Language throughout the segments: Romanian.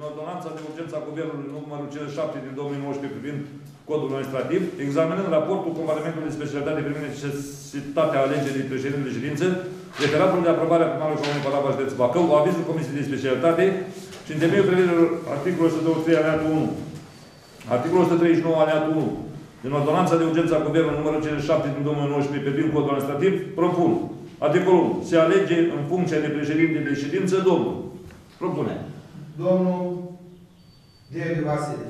din ordonanța de urgență a Guvernului numărul 57 din 2019 privind codul administrativ, examinând raportul comparamentului de specialitate privind necesitatea alegerii președintelui de ședință, referatul de aprobare a primarului Comunei Palava, județ Bacău, avizul Comisiei de Specialitate și în temeiul prevederilor articolul 123 alineatul 1, articolul 139 alineatul 1, din ordonanța de urgență a Guvernului numărul 57 din 2019 privind codul administrativ, propun articolul 1. Se alege în funcția de președinte de ședință domnul. Propune. Domnul Diego Vasile.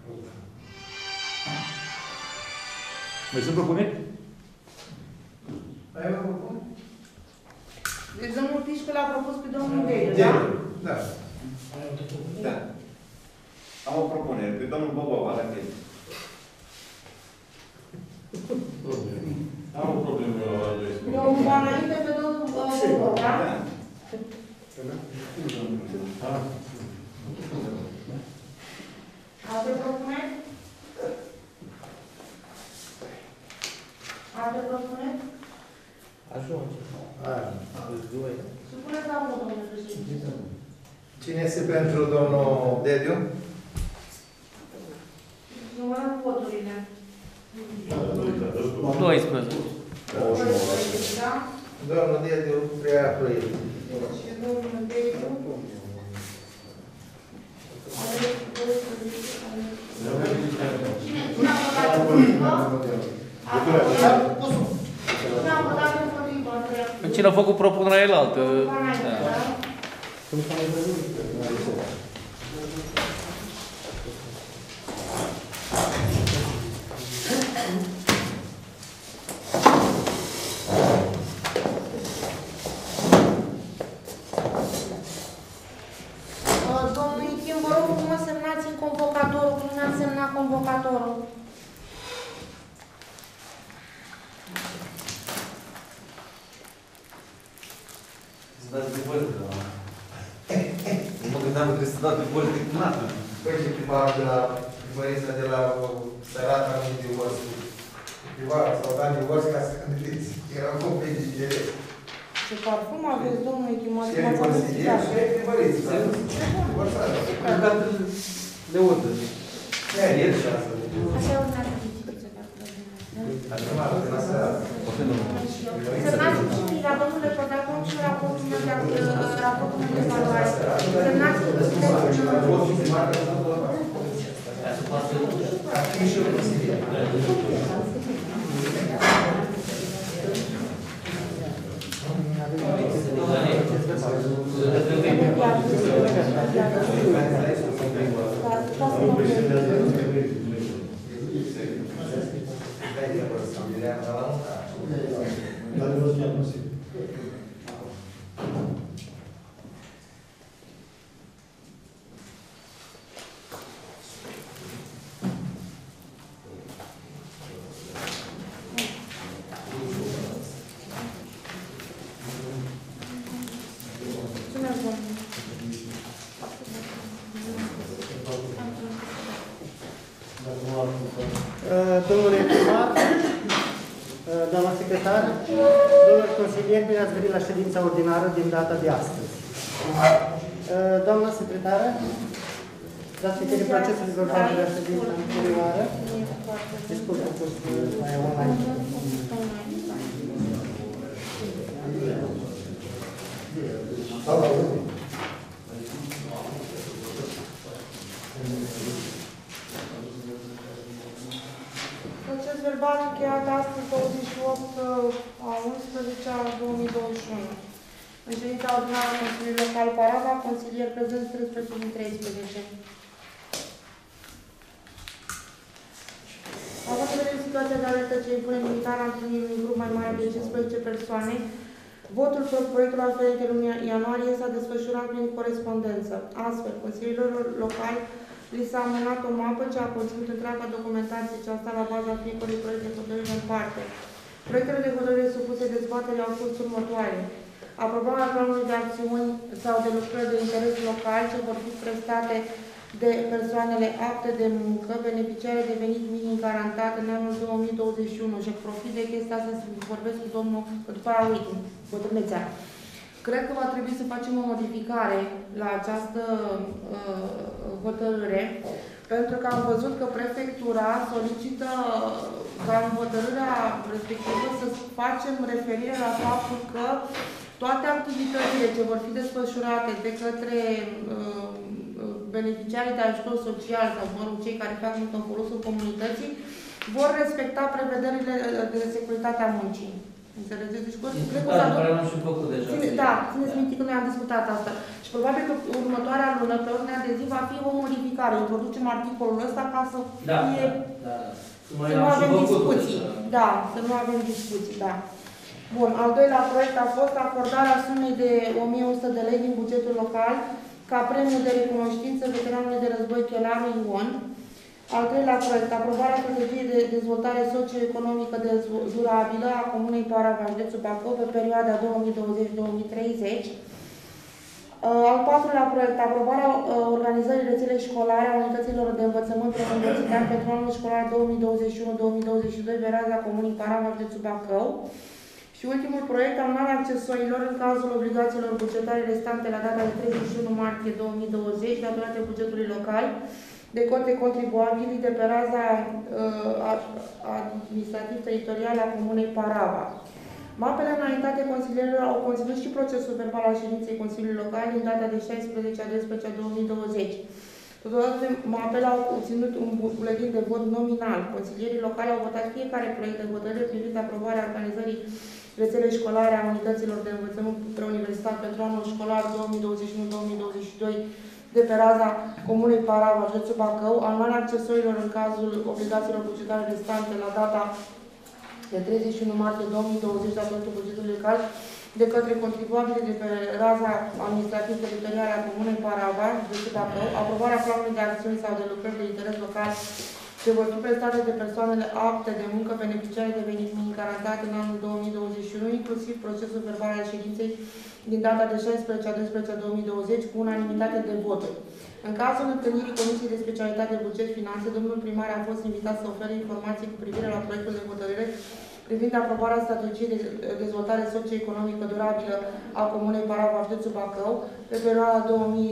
Mai sunt propuneri? Ai vă propun? Deci domnul Pișcă l-a propus pe domnul Diego, da? Da. Da. Am o propunere. Pe domnul Bobova, la fel. Am o problemă la 12. Eu îmi înainte pe domnul Bobova, da? Alte propuneri? Alte propuneri? Ajunge. Supuneți la vot, domnule președinte. Cine este pentru domnul Dediu? Numărăm voturile. 12. Da? Domnul Dediu preia proiectul. Și domnul Dediu. Cine a votat împotrivă? Cine a votat împotrivă? Cine a făcut propunerea elaltă? Domnul Ichim, vă rog frumos semnați în convocatorul, cum n-ați semnat convocatorul. Să dați de văză, da. Nu mă gândeam că trebuie să dați de văză de cunată. Păi și primarul de la primăria de la Sărata de Ors. Primarul s-au dat de Ors ca să gândiți. Erau competiții de ele. Ce parfum aveți, domnul Ichim? Și el consilier și el primăriți. De urtă. El și asta. Așa e un artificiu. Semnați și la domnul deputat și raportul meu de valoare. Semnați Domnule primar, doamna secretar, domnule consilier, bine ați venit la ședința ordinară din data de astăzi. Doamna secretară, dați citire procesului verbal de la ședința anterioară. Disculpe, a fost mai online. proces verbal încheiat astăzi 28/11/2021. În ședința ordinară a Consiliului Local Parava, consilier prezent 13 din 13. Având în vedere situația de alertă ce impune limitarea întâlnirii unui grup mai mare de 15 persoane, votul pe proiectul aferent în luna ianuarie s-a desfășurat prin corespondență. Astfel, consilierilor locali li s-a amânat o mapă ce a conținut întreaga documentație ce a stat la baza fiecărui proiect de hotărâre în parte. Proiectele de hotărâre supuse dezbaterii au fost următoare. Aprobarea planului de acțiuni sau de lucrări de interes local ce vor fi prestate de persoanele apte de muncă, beneficiare de venit minim garantat în anul 2021 și profit de chestia asta să vorbesc cu domnul, după aia uit, bătrânețea. Cred că va trebui să facem o modificare la această hotărâre, pentru că am văzut că prefectura solicită ca în hotărârea respectivă să facem referire la faptul că toate activitățile ce vor fi desfășurate de către beneficiarii de ajutor social sau, mă rog, cei care fac mult în folosul comunității, vor respecta prevederile de securitate a muncii. Înțelegeți? Deci, cred că da, țineți minte că noi am discutat asta. Și probabil că următoarea lună, pe ordinea de zi, va fi o modificare. Introducem articolul ăsta ca să fie... Să nu avem discuții. Da, să nu avem discuții, da. Bun, al doilea proiect a fost acordarea sumei de 1100 de lei din bugetul local ca premiu de recunoștință veteranului de război Chelaru Ion. Al treilea proiect, aprobarea strategiei de dezvoltare socioeconomică durabilă a Comunei Parava, județul Bacău, pe perioada 2020-2030. Al patrulea proiect, aprobarea organizării rețelei școlare a unităților de învățământ preuniversitar pentru anul școlar 2021-2022 pe raza Comunii Parava, județul Bacău. Și ultimul proiect, amânarea accesorilor în cazul obligațiilor bugetare restante la data de 31 martie 2020, datorate bugetului local, de către contribuabili de pe raza administrativ-teritorială a Comunei Parava. Mapele înaintate consilierilor au conținut și procesul verbal al ședinței Consiliului Local din data de 16 a 12 2020. Totodată, mapele au obținut un buletin de vot nominal. Consilierii locali au votat fiecare proiect de hotărâre privind aprobarea organizării rețelei școlare a unităților de învățământ preuniversitar pentru anul școlar 2021-2022 de pe raza Comunei Parava, județul Bacău, amânarea accesorilor în cazul obligațiilor bugetare restante la data de 31 martie 2020 datorită bugetului local de către contribuabili de pe raza administrativ-teritorială a Comunei Parava, județul Bacău, aprobarea planului de acțiuni sau de lucrări de interes local ce vor fi prestate de persoanele apte de muncă beneficiare de venit minim garantat în anul 2021, inclusiv procesul verbal al ședinței din data de 16 a 12 2020 cu unanimitate de voturi. În cazul întâlnirii Comisiei de Specialitate Buget Finanțe, domnul primar a fost invitat să ofere informații cu privire la proiectul de hotărâre privind aprobarea strategiei de dezvoltare socioeconomică durabilă a Comunei Parava, județul Bacău, pe perioada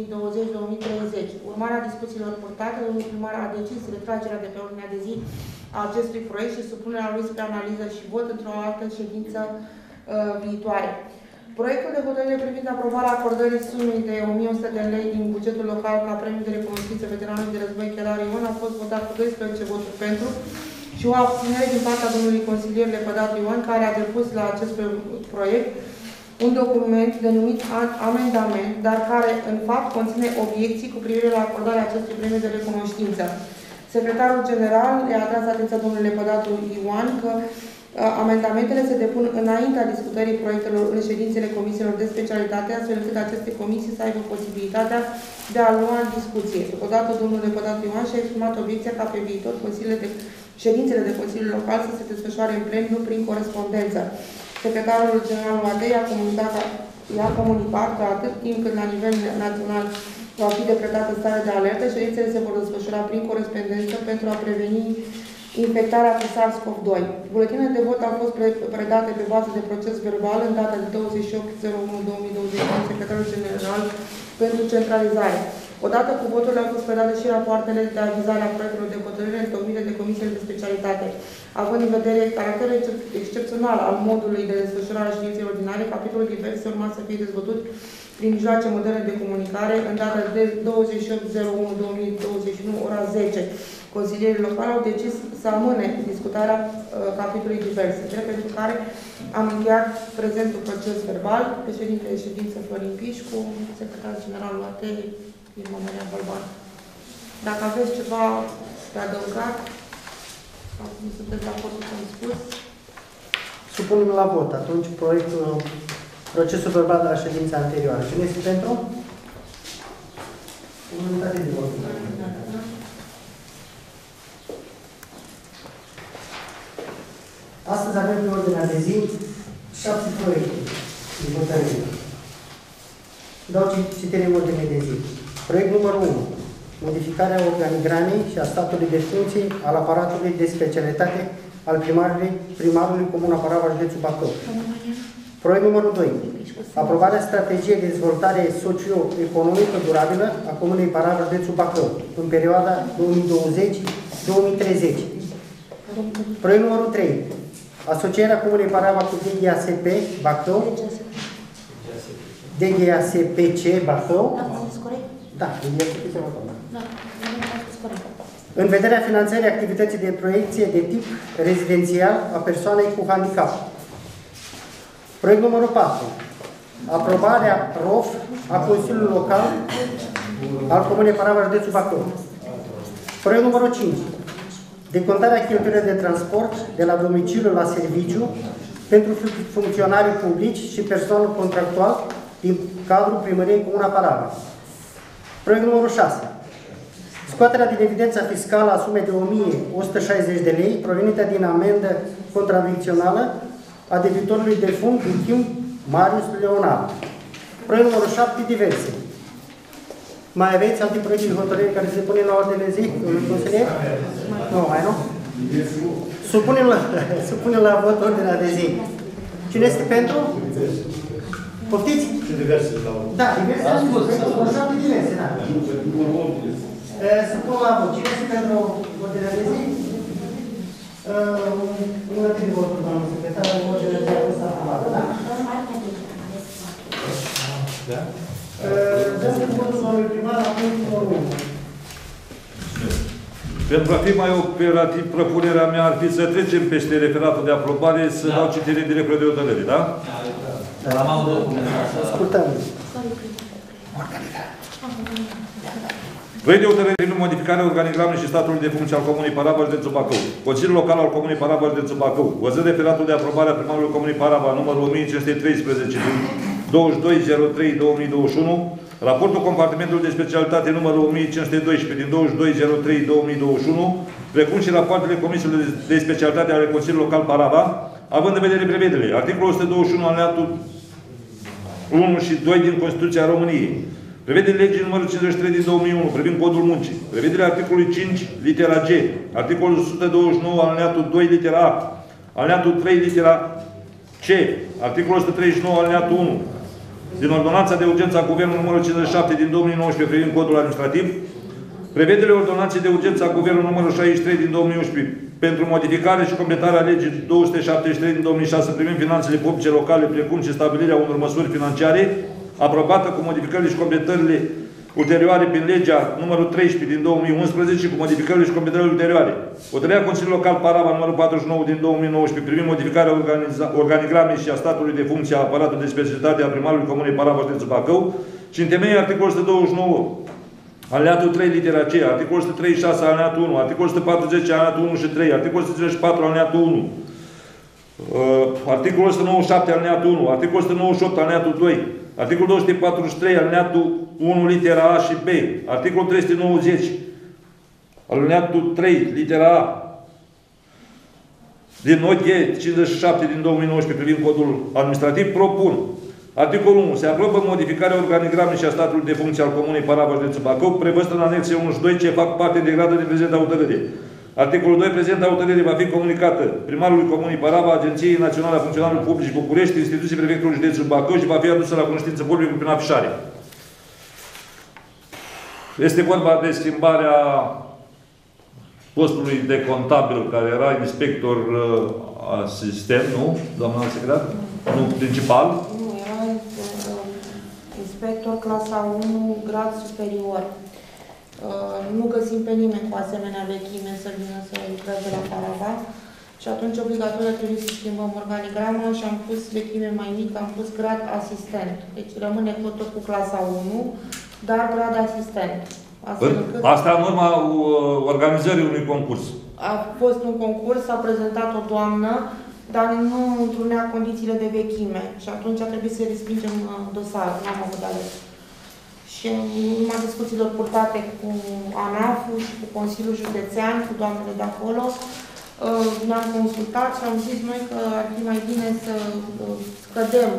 2020-2030. Urmarea discuțiilor purtate, domnul primar a decis retragerea de pe ordinea de zi a acestui proiect și supunerea lui spre analiză și vot într-o altă ședință viitoare. Proiectul de hotărâre privind aprobarea acordării sumei de 1100 de lei din bugetul local ca premiu de recunoștință veteranului de război Chelaru Ion a fost votat cu 12 voturi pentru și o abținere din partea domnului consilier Lepădatu Ioan, care a depus la acest proiect un document denumit amendament, dar care în fapt conține obiecții cu privire la acordarea acestui premiu de recunoștință. Secretarul general le-a atras atenția domnului Lepădatu Ioan că amendamentele se depun înaintea discutării proiectelor în ședințele comisiilor de specialitate, astfel încât aceste comisii să aibă posibilitatea de a lua în discuție. Totodată, domnul Lepădatu Ioan și-a exprimat obiecția ca pe viitor ședințele de Consiliul Local să se desfășoare în plen, nu prin corespondență. Secretarul general Matei i-a comunicat că atât timp cât la nivel național va fi decretată stare de alertă, ședințele se vor desfășura prin corespondență pentru a preveni infectarea cu SARS-CoV-2. Buletinele de vot au fost predate pe bază de proces verbal în data de 28/01/2020 secretarul general pentru centralizare. Odată cu voturile au fost predate și rapoartele de avizare a proiectelor de hotărâre întocmite de comisiile de specialitate. Având în vedere caracterul excepțional al modului de desfășurare a ședinței ordinare, capitolul diverse urma să fie dezbătut prin mijloace moderne de comunicare în data de 28/01/2021, ora 10. Consilierii locali au decis să amâne discutarea capitolului diverse, pentru care am încheiat prezentul proces verbal. Președintele de ședință Florin Pișcu, secretarul general Matei, firma Maria Balban. Dacă aveți ceva de adăugat, sau nu sunteți de acord cu ce am spus. Supunem la vot atunci procesul verbal de la ședința anterioară. Cine este pentru? Unanimitate de vot. Astăzi avem pe ordinea de zi 7 proiecte de hotărâre. Dau citire în ordine de zi. Proiect numărul 1. Modificarea organigramei și a statului de funcții al aparatului de specialitate al primarului Comuna Parava, județul Bacău. Proiect numărul 2. Aprobarea strategiei de dezvoltare socio-economică durabilă a Comunei Parava, județul Bacău, în perioada 2020-2030. Proiect numărul 3. Asocierea Comunei Parava cu DGASP Bacău, DGASPC Bacău. Da, DGASPC Bacău. În vederea finanțării activității de proiecție de tip rezidențial a persoanei cu handicap. Proiect numărul 4. Aprobarea ROF a Consiliului Local al Comunei Parava, județul Bacău. Proiect numărul 5. Decontarea cheltuielor de transport de la domiciliu la serviciu pentru funcționarii publici și personal contractual din cadrul Primăriei Comuna Parava. Proiect numărul 6. Scoaterea din evidența fiscală a sumei de 1.160 de lei provenită din amendă contradicțională a debitorului defunct Duchim Marius Leonard. Proiect numărul 7. Diverse. Mai aveți alte proiecte de hotărâre care se pune la ordine de zi, domnul consilier? Nu, mai nu? Supunem la vot ordinea de zi. Cine este pentru? Poftiți? Și diverse la urmă. Da, diverse. Șapte diverse, da. Supun la vot. Cine este pentru ordinea de zi? Una de voturi, doamnă secretar, ordinea de zi a fost aprobată, da? Da? Dăm cuvântul domnului primar la punctul numărul 1. Pentru a fi mai operativ, propunerea mea ar fi să trecem peste referatul de aprobare, să dau citire direct de hotărâre, da? Ascultăm. Proiect de hotărâre privind modificarea organigramului și statului de funcție al Comunei Parava, județul Bacău. Consiliul Local al Comunei Parava, județul Bacău, văzând referatul de aprobare a primarului Comunei Parava, numărul 1513 din 22.03.2021, raportul compartimentului de specialitate numărul 1512 din 22.03.2021, precum și rapoartele comisiilor de specialitate ale Consiliului Local Parava, având în vedere prevederile articolul 121 alineatul 1 și 2 din Constituția României, prevederile legii numărul 53 din 2001 privind codul muncii, prevederile articolului 5 litera G, articolul 129 alineatul 2 litera A, alineatul 3 litera C, articolul 139 alineatul 1 din Ordonanța de Urgență a Guvernului numărul 57 din 2019 privind codul administrativ, prevederile Ordonanței de Urgență a Guvernului numărul 63 din 2011 pentru modificare și completarea legii 273 din 2006 privind finanțele publice locale, precum și stabilirea unor măsuri financiare, aprobată cu modificările și completările ulterioare prin legea numărul 13 din 2011 și cu modificările și completările ulterioare. Hotărârea Consiliului Local Parava numărul 49 din 2019 privind modificarea organigramei și a statului de funcție a aparatului de specialitate a primarului Comunei Parava, județul Bacău și în temeiul articolul 129 alineatul 3 litera C, articolul 136 alineatul 1, articolul 140 alineatul 1 și 3, articolul 134 alineatul 1, articolul 197 alineatul 1, articolul 198 alineatul 2, articolul 243 alineatul 1 litera A și B, articolul 390 alineatul 3 litera A din OG 57 din 2019 privind codul administrativ, propun articolul 1. Se aprobă modificarea organigramei și a statului de funcție al Comunei Parava, județul Bacău, prevăzută în anexe 1 și 2, ce fac parte integrată din prezenta hotărâre. Articolul 2. Prezenta hotărâre va fi comunicată primarului Comunei Parava, Agenției Naționale a Funcționarilor Publici București, instituții prefectului județului Bacău și va fi adusă la cunoștință publică prin afișare. Este vorba de schimbarea postului de contabil, care era inspector asistent, nu? Doamna secretar? Nu, principal. Nu, era inspector clasa 1, grad superior. Nu găsim pe nimeni cu asemenea vechime să vină să lucreze la Parava și atunci obligatoriu trebuie să schimbăm organigrama și am pus vechime mai mică, am pus grad asistent. Deci rămâne tot cu clasa 1, dar grad asistent. Asta în urma organizării unui concurs. A fost un concurs, a prezentat o doamnă, dar nu întrunea condițiile de vechime. Și atunci a trebuit să respingem dosarul, n-am avut ales. Și în urma discuțiilor purtate cu ANAF-ul și cu Consiliul Județean, cu doamnele de acolo, ne-am consultat și am zis noi că ar fi mai bine să scădem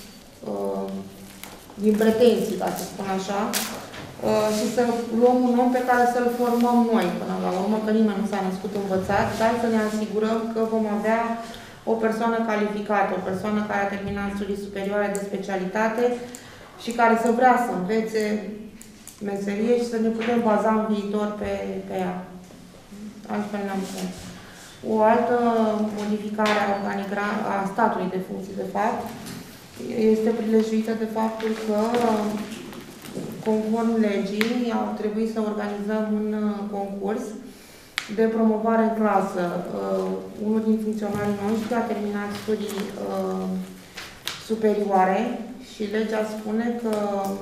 din pretenții, ca să spun așa, și să luăm un om pe care să-l formăm noi până la urmă, că nimeni nu s-a născut învățat, dar să ne asigurăm că vom avea o persoană calificată, o persoană care a terminat studii superioare de specialitate și care să vrea să învețe meserie și să ne putem baza în viitor pe ea. Altfel n-am cum. O altă modificare a statului de funcții, de fapt, este prilejuită de faptul că, conform legii, au trebuit să organizăm un concurs de promovare în clasă. Unul din funcționarii noștri a terminat studii superioare și legea spune că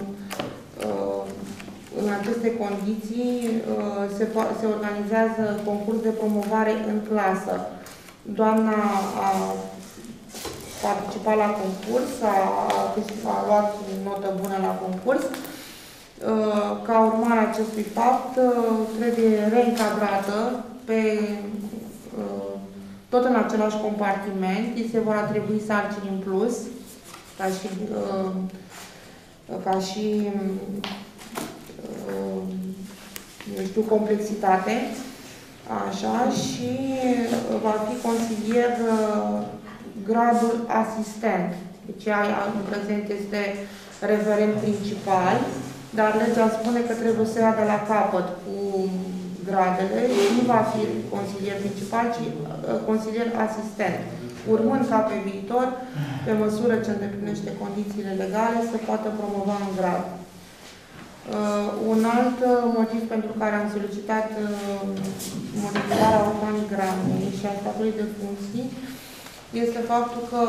în aceste condiții se organizează concurs de promovare în clasă. Doamna a participat la concurs, a luat notă bună la concurs. Ca urmare a acestui fapt, trebuie reîncadrată tot în același compartiment. Îi se vor atribui sarcini în plus, ca și nu știu, complexitate. Așa, și va fi consilier gradul asistent. Deci în prezent este referent principal, dar legea spune că trebuie să ia de la capăt cu gradele și nu va fi consilier principal, ci consilier asistent, urmând ca pe viitor, pe măsură ce îndeplinește condițiile legale, să poată promova în grad. Un alt motiv pentru care am solicitat modificarea organigramei și a statului de funcții este faptul că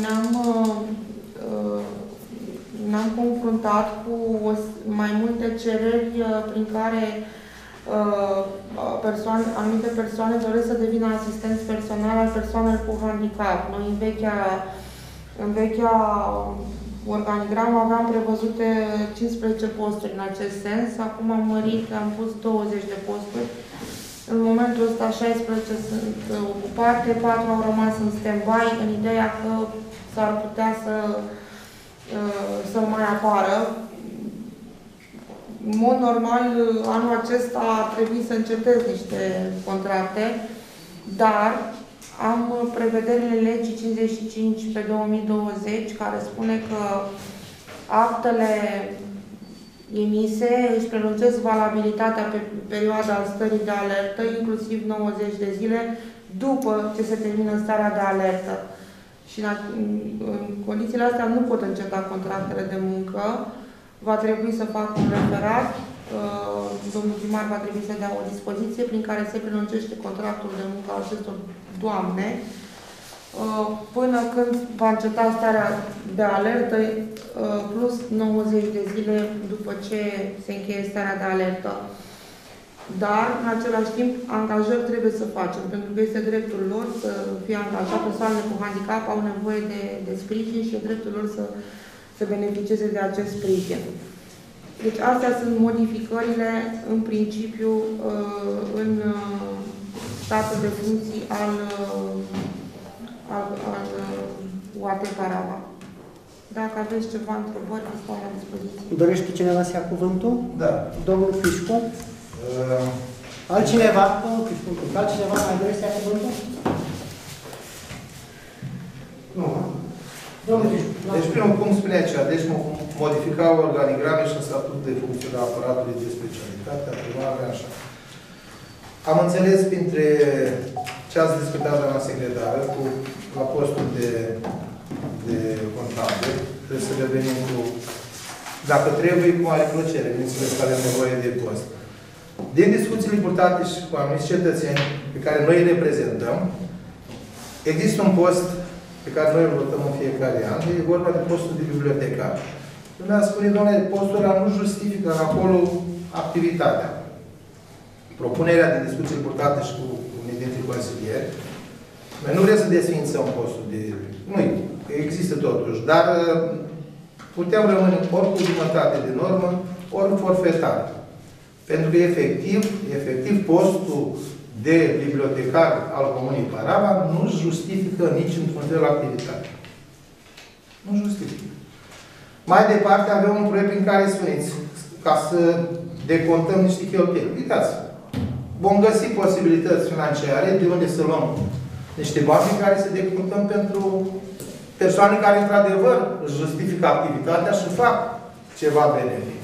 ne-am confruntat cu mai multe cereri prin care anumite persoane doresc să devină asistenți personali al persoanelor cu handicap. Noi în vechea organigramă aveam prevăzute 15 posturi în acest sens, acum am mărit, am pus 20 de posturi. În momentul ăsta 16 sunt ocupate, 4 au rămas în stand-by, în ideea că s-ar putea să mai apară. În mod normal, anul acesta ar trebui să încetez niște contracte, dar am prevederile legii 55 pe 2020, care spune că actele emise își prelungesc valabilitatea pe perioada stării de alertă, inclusiv 90 de zile, după ce se termină starea de alertă. Și în condițiile astea nu pot înceta contractele de muncă. Va trebui să fac un referat. Domnul primar va trebui să dea o dispoziție prin care se prelungește contractul de muncă al acestor doamne până când va înceta starea de alertă, plus 90 de zile după ce se încheie starea de alertă. Dar, în același timp, angajări trebuie să facem, pentru că este dreptul lor să fie angajat. Persoanele cu handicap au nevoie de sprijin și e dreptul lor să beneficieze de acest sprijin. Deci, astea sunt modificările, în principiu, în statul de funcții al UAT Carava. Dacă aveți ceva întrebări, vă stau la dispoziție. Dorește cineva să ia cuvântul? Da. Domnul Fișcu? Altcineva? Domnul Fișcu, altcineva mai dorește să ia cuvântul? Nu. Domnul Fișcu. Deci, primul punct spune aceea, deci modifica organigrame și statut de funcțiune a aparatului de specialitate, a primarului, așa. Am înțeles printre ce ați discutat, doamna secretară, la postul de contabil, trebuie să revenim cu, dacă trebuie, cu mare plăcere, bineînțeles că avem nevoie de post. Din discuțiile purtate și cu anumiți cetățeni pe care noi îi reprezentăm, există un post pe care noi îl votăm în fiecare an, e vorba de postul de bibliotecar. Lumea spune, doamne, postul ăla nu justifică acolo activitatea. Propunerea de discuții purtate și cu unii dintre consilieri, noi nu vrem să desfințăm postul de... Nu, există totuși, dar putem rămâne ori cu jumătate de normă, ori forfetar. Pentru că efectiv, postul de bibliotecar al Comunei Parava nu justifică nici într-un fel activitate. Nu justifică. Mai departe avem un proiect prin care spuneți, ca să decontăm niște cheltuieli. Uitați, vom găsi posibilități financiare de unde să luăm niște bani care să decuntăm pentru persoane care, într-adevăr, își justifică activitatea și fac ceva benefic.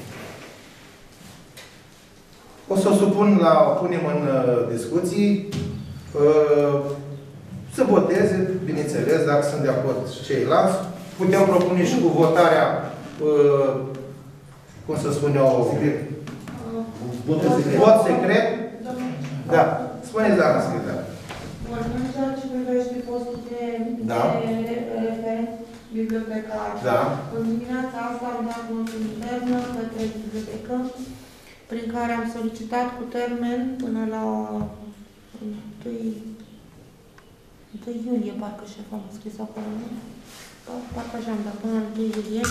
O să o punem în discuții, să voteze, bineînțeles, dacă sunt de acord și ceilalți. Putem propune și cu votarea, cum să spun eu, vot secret. Da. Spuneți, doamna secretar. Bun, în ceea ce privește postul de referent bibliotecar. Da. În dimineața asta am dat un intern către bibliotecă, prin care am solicitat cu termen până la 1 iulie, parcă șef am scris acolo, nu? Parcă așa am dat, până la 1 iulie.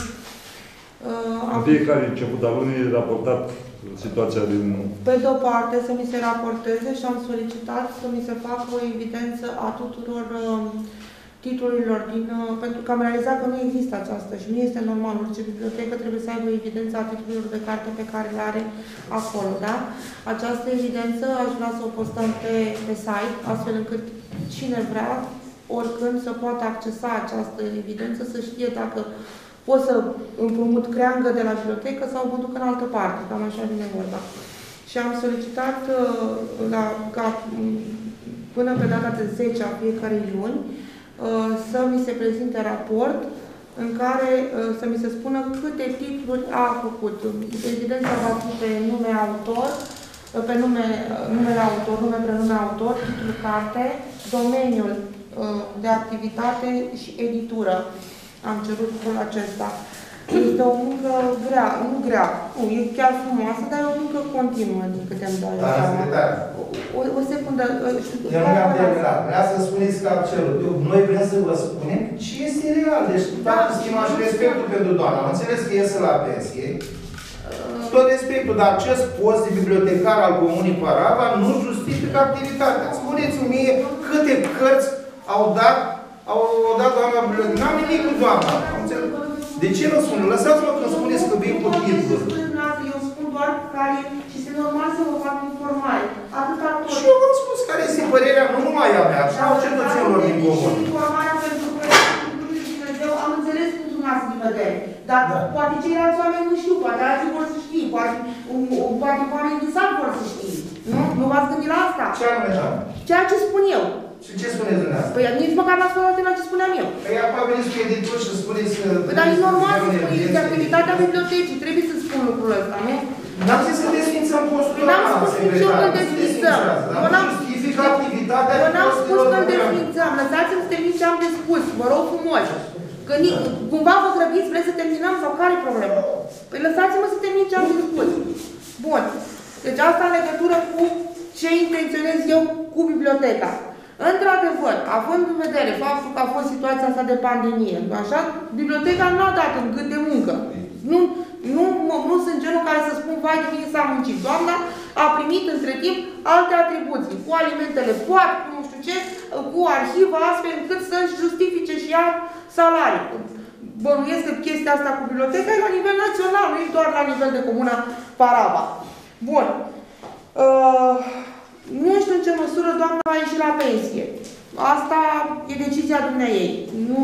În fiecare început al lunii e raportat situația din... Pe de-o parte să mi se raporteze și am solicitat să mi se facă o evidență a tuturor titlurilor pentru că am realizat că nu există aceasta și nu este normal. Orice bibliotecă trebuie să aibă o evidență a titlurilor de carte pe care le are acolo, da? Această evidență aș vrea să o postăm pe site, astfel încât cine vrea, oricând, să poată accesa această evidență, să știe dacă pot să împrumut creangă de la bibliotecă sau mă duc în altă parte, cam așa vine vorba. Și am solicitat ca până pe data de 10 a fiecarei luni să mi se prezinte raport în care să mi se spună câte titluri a făcut. Evidența va fi pe nume autor, pe numele autor, nume prenume autor, titlul carte, domeniul de activitate și editură. Am cerut lucrul acesta. Este o muncă grea, nu grea, nu, e chiar frumoasă, dar e o muncă continuă, din câte îmi dau seama. O secundă. Eu nu mi-am terminat. Vreau să spuneți că am cerut. Noi vrem să vă spunem ce este real. Deci, toată stima și respectul pentru doamna. Am înțeles că iese la pensie. Tot respectul, dar acest post de bibliotecar al Comunii Parava nu justifică activitatea. Spuneți-mi mie câte cărți au dat doamna bibliotecar. N-am nimic cu doamna. De ce nu spun? Lăsați-mă când spuneți că vin cu titluri. Eu spun doar care și este normal să vă fac informare. Atâta tot. Și eu v-am spus care este părerea, nu numai a mea, ci a cetățenilor din comun. Informarea pentru că Dumnezeu am înțeles punctul noastră de vedere. Dar poate ceilalți oameni nu știu, poate alții vor să știe, poate oamenii din sat vor să știe. Nu v-ați gândit la asta? Ce anume, doamne? Ceea ce spun eu. Și ce spuneți dumneavoastră? Păi nici măcar n-ați spus la ce spuneam eu. Păi acum veniți cu editor și spuneți că... Păi dar e normal să spuneți de activitatea bibliotecii. Trebuie să spun lucrul ăsta, nu? N-am zis să desfințăm postul N-am spus nici eu că desfințăm. Dar justifică activitatea... Eu n-am spus că îl desfințăm. Lăsați-mi să termin ce am de spus. Vă rog frumos. Că cumva vă grăbiți, vreți să terminăm sau care e problema? Păi lăsați-mă să termin ce am de spus. Bun. Deci asta în legătură cu ce intenționez eu cu biblioteca. Într-adevăr, având în vedere faptul că a fost situația asta de pandemie, așa, biblioteca nu a dat în gât de muncă. Nu sunt genul care să spun, vai de mine s-a muncit. Doamna a primit între timp alte atribuții, cu alimentele poate, cu nu știu ce, cu arhivă, astfel încât să-și justifice și ea salarii. Bănuiesc că chestia asta cu biblioteca e la nivel național, nu e doar la nivel de comuna Parava. Bun. Nu știu în ce măsură doamna va ieși la pensie. Asta e decizia dumneaei. Nu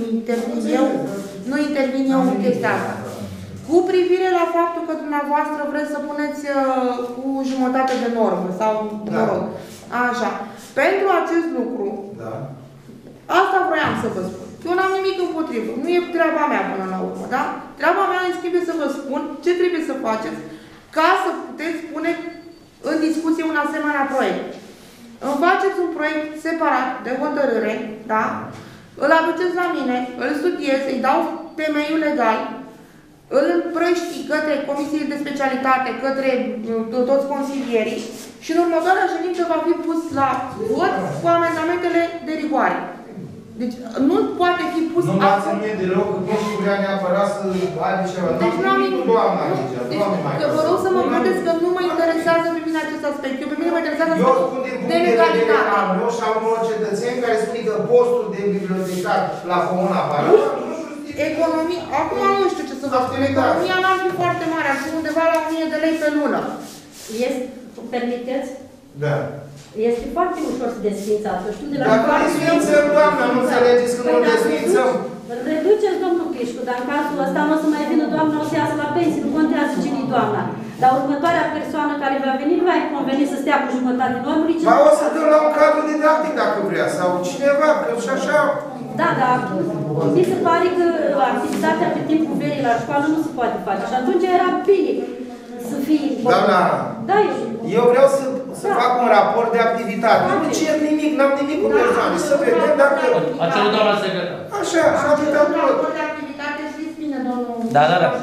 intervin eu în chestia asta. Cu privire la faptul că dumneavoastră vreți să puneți cu jumătate de normă sau, mă rog, așa. Pentru acest lucru, asta vroiam să vă spun. Eu n-am nimic împotrivă. Nu e treaba mea până la urmă, da? Treaba mea este să vă spun ce trebuie să faceți ca să puteți pune în discuție un asemenea proiect. Îmi faceți un proiect separat de hotărâre, da? Îl aduceți la mine, îl studiez, îi dau temeiul legal, îl împrăști către comisiile de specialitate, către toți consilierii și în următoarea ședință va fi pus la vot cu amendamentele de rigoare. Deci nu poate fi pus nu m-ați învie deloc că nu vrea neapărat să aibă ceva. Deci nu am nimic cu doamna aici. Deci vă rog să mă credeți că nu mă interesează pe mine acest aspect. Eu pe mine mă interesează aspectul de legalitate. Am eu și am unor cetățeni care spun că postul de bibliotecar la Comuna Parava economia, acum nu știu ce să vă spun. Economia n-ar fi foarte mare, ar fi undeva la 1000 de lei pe lună. Permiteți? Da. Este foarte ușor să desfințați. Știu de la Dacă desfințăm, doamna, nu înțelegeți că nu desfințăm? Reduceți, domnul Pișcu, dar în cazul ăsta nu o să mai vină doamna, o să iasă la pensie, nu contează cine-i doamna. Dar următoarea persoană care va veni, nu va conveni să stea cu jumătate din urmă, nici... Ba, o să dăm la un cadru didactic dacă vrea, sau cineva, că și așa... Da, dar mi se pare că activitatea pe timpul verii la școală nu se poate face. Și atunci era bine să fie... Doamna, da, eu vreau să fac un raport de activitate. Nu cer nimic, n-am nimic cu persoane. Să vedem dacă... A cerut doamna secretar. Așa, s-a atâtat tot. Raport de activitate, știți bine, domnul... Da.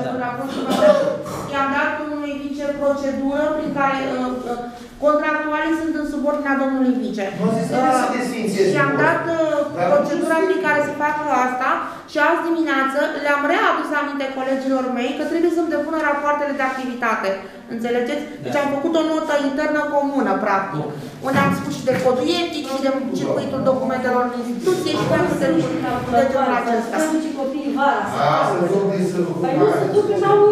I-am dat unui vice procedură prin care contractualii sunt în subordinea domnului vice. Și am dat procedura prin care se facă asta și azi dimineață le-am readus aminte colegilor mei că trebuie să-mi depună rapoartele de activitate. Înțelegeți? Deci am făcut o notă internă comună, practic, unde am spus și de codul etic și de circuitul documentelor în instituție și de genul acesta. Să duci copiii vara. Să duc din să duc. Păi nu se duc în nou.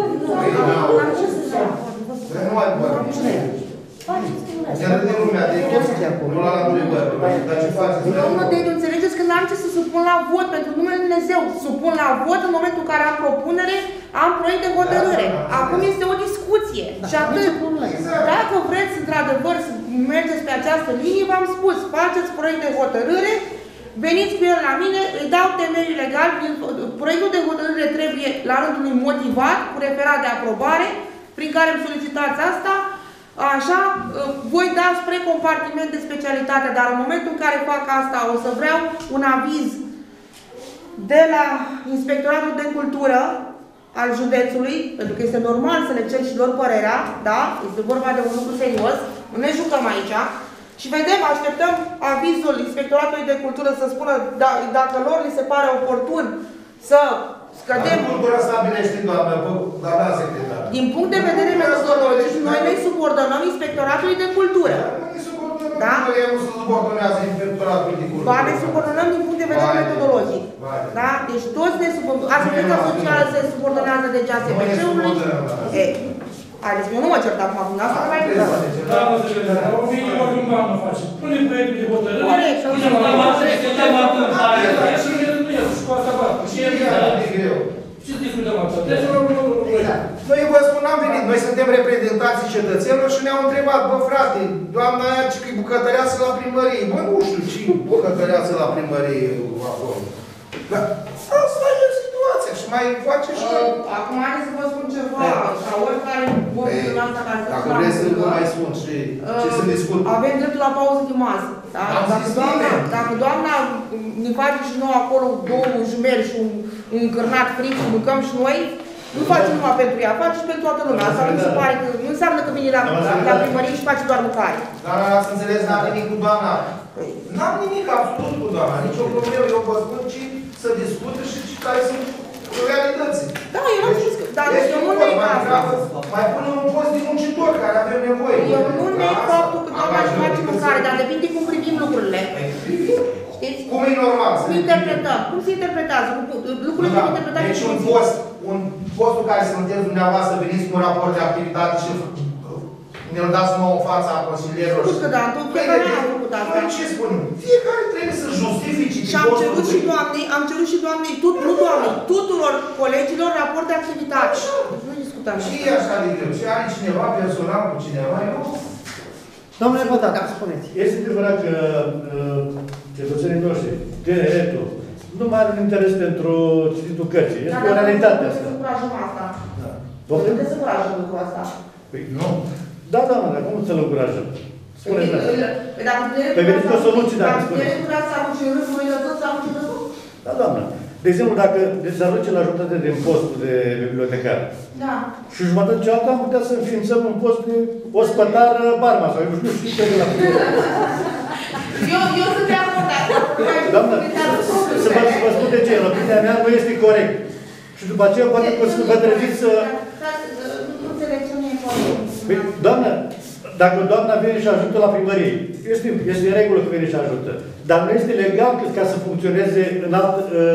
Nu mai poate. Ne râde lumea de nu la întrebări. Dar ce faceți? Domnul Dediu, înțelegeți că n-am ce să supun la vot pentru numele Dumnezeu. Supun la vot în momentul în care am propunere, am proiect de hotărâre. Acum este o discuție. Și atât. Dacă vreți într-adevăr să mergeți pe această linie, v-am spus, faceți proiect de hotărâre, veniți cu el la mine, îi dau temeiul legal, proiectul de hotărâre trebuie la rândul lui motivat, cu referat de aprobare, prin care îmi solicitați asta. Așa, voi da spre compartiment de specialitate, dar în momentul în care fac asta o să vreau un aviz de la Inspectoratul de Cultură al județului, pentru că este normal să le cer și lor părerea, da? Este vorba de un lucru serios, nu ne jucăm aici. Și vedem, așteptăm avizul Inspectoratului de Cultură să spună dacă lor li se pare oportun să scădem... Cultura stabilește, doamna secretar. Din punct de vedere metodologic, noi ne subordonăm Inspectoratului de Cultură. Da? Nu se subordonează Inspectoratul de Cultură. Ba, ne subordonăm din punct de vedere metodologic. Da? Deci toți ne subordonăm. Asistența socială se subordonează de GASPC-ului. Haideți, eu nu mă cert acum cu asta, mai bine. Da, mă secretar, o fi oricum doamnă face. Pune proiectul de hotărâre. Corect. Și cu asta bată. Ce discutăm asta? Noi vă spun, am venit, noi suntem reprezentanții cetățenilor și ne-au întrebat, bă frate, doamna aia ce că-i bucătăreasă la primărie. Bă, nu știu ce bucătăreasă la primărie acolo. Dar asta e situația și mai face și... Acum haideți să vă spun ceva, ca oricare vorbim în asta care dacă vreți să vă mai spun și ce să discut. Avem dreptul la pauză de masă. Da? Dacă doamna ne face și noi acolo două jumeri și un cârnat fric și mâncăm și noi, nu face numai pentru ea, face și pentru toată lumea. Asta nu se pare că nu înseamnă că vine la primărie și face doar mâncare. Dar ați înțeles, n-am nimic cu doamna. N-am nimic absolut cu doamna, nicio problemă. Eu vă spun ce să discută și care sunt realități. Da, eu n-am spus că... Dar eu nu neg asta. Mai punem un post de muncitor care avem nevoie. Eu nu neg faptul că doamna își face mâncare, dar depinde cum privim lucrurile. Știți? Cum e normal? Cum interpretăm? Cum se interpretează? Lucrurile sunt interpretate. Deci postul care sunteți dumneavoastră, veniți cu un raport de activitate și ne-l dați nouă în fața consilierilor. Știu că da, fiecare am făcut asta. Ce spun? Fiecare trebuie să justifice. Și am cerut și doamnei, nu doamnei, tuturor colegilor raport de activitate. Deci nu discutăm. Și e așa de greu. Și are cineva personal cu cineva, eu... Domnule Bătac, spuneți. Este adevărat că cetățenii noștri, tineretul, nu mai are un interes pentru cititul cărții. Este o realitate asta. Trebuie să încurajăm asta. Poftim? Trebuie să încurajăm lucrul asta. Păi nu. Da, doamnă, dar cum să-l încurajăm? Spune-mi asta. Păi veniți cu o soluție dacă spuneți. Dacă vrea să amuce râsurile tot, să amuce de tot. Da, doamnă. De exemplu, dacă se aduce la jumătate din postul de bibliotecar. Da. Și jumătate cealaltă am putea să înființăm un post de ospătar barma sau eu nu știu ce de la Eu sunt de acord. Doamnă, să vă spun de ce. În opinia mea nu este corect. Și după aceea poate că vă treziți să... Nu înțeleg ce nu e corect. Păi, doamnă, dacă doamna vine și ajută la primărie, este în regulă că vine și ajută. Dar nu este legal ca să funcționeze în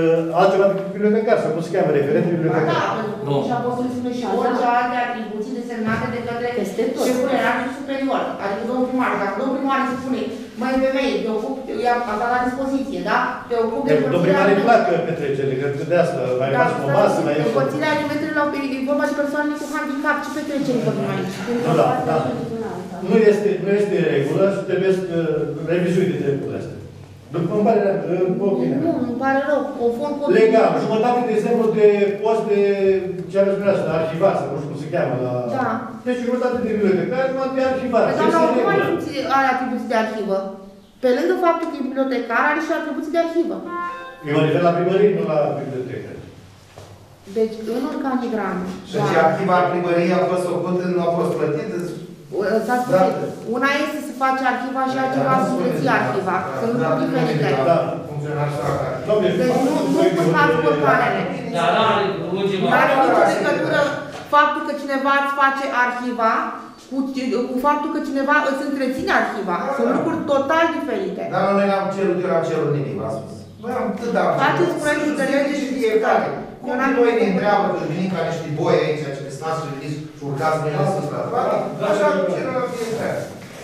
altceva decât bibliotecar, sau cum se cheamă, referent bibliotecar. Da, pentru că și apostolul spune și orice alte atribuții de semnate de către Peste tot. șeful ierarhic superior, adică domnul primar. Dacă domnul primar îi spune, măi femeie, te ocup, asta la dispoziție, da? Te ocup de Domnul primar îi plac petrecerile, că de asta, mai faci o masă, mai... Împărțirea alimentelor la e vorba de persoane cu handicap, ce petreceri vorbim aici? Da. Nu este regulă și trebuie să revizuite regulile astea. După îmi pare opinia. Nu, îmi pare rău. Conform codului. Legal, jumătate, de exemplu, de post de ce am spus asta, arhivar, sau nu știu cum se cheamă la... Da. Deci jumătate de bibliotecar, jumătate de arhivar. Păi, doamna, cum are atribuții de arhivă? Pe lângă faptul că e bibliotecar, are și atribuții de arhivă. Eu mă refer la primărie, nu la bibliotecă. Deci, în organigram. Și ce arhiva primăriei a fost făcută, nu a fost plătită? S-a spus, una este să faci arhiva și altceva să plăți arhiva. Sunt lucruri diferite. Da. Deci nu păcați portoarele. Dar are nicio legătură faptul că cineva îți face arhiva cu faptul că cineva îți întreține arhiva. Sunt lucruri total diferite. Dar noi n-am cerut nimic, v-am spus. Noi am cât am cerut. Faceți proiectul de lege și fiecare. Cum noi ne întreabă că venim ca niște boi aici, ce stați și veniți și urcați mâine sus la toate, așa cerem la fiecare.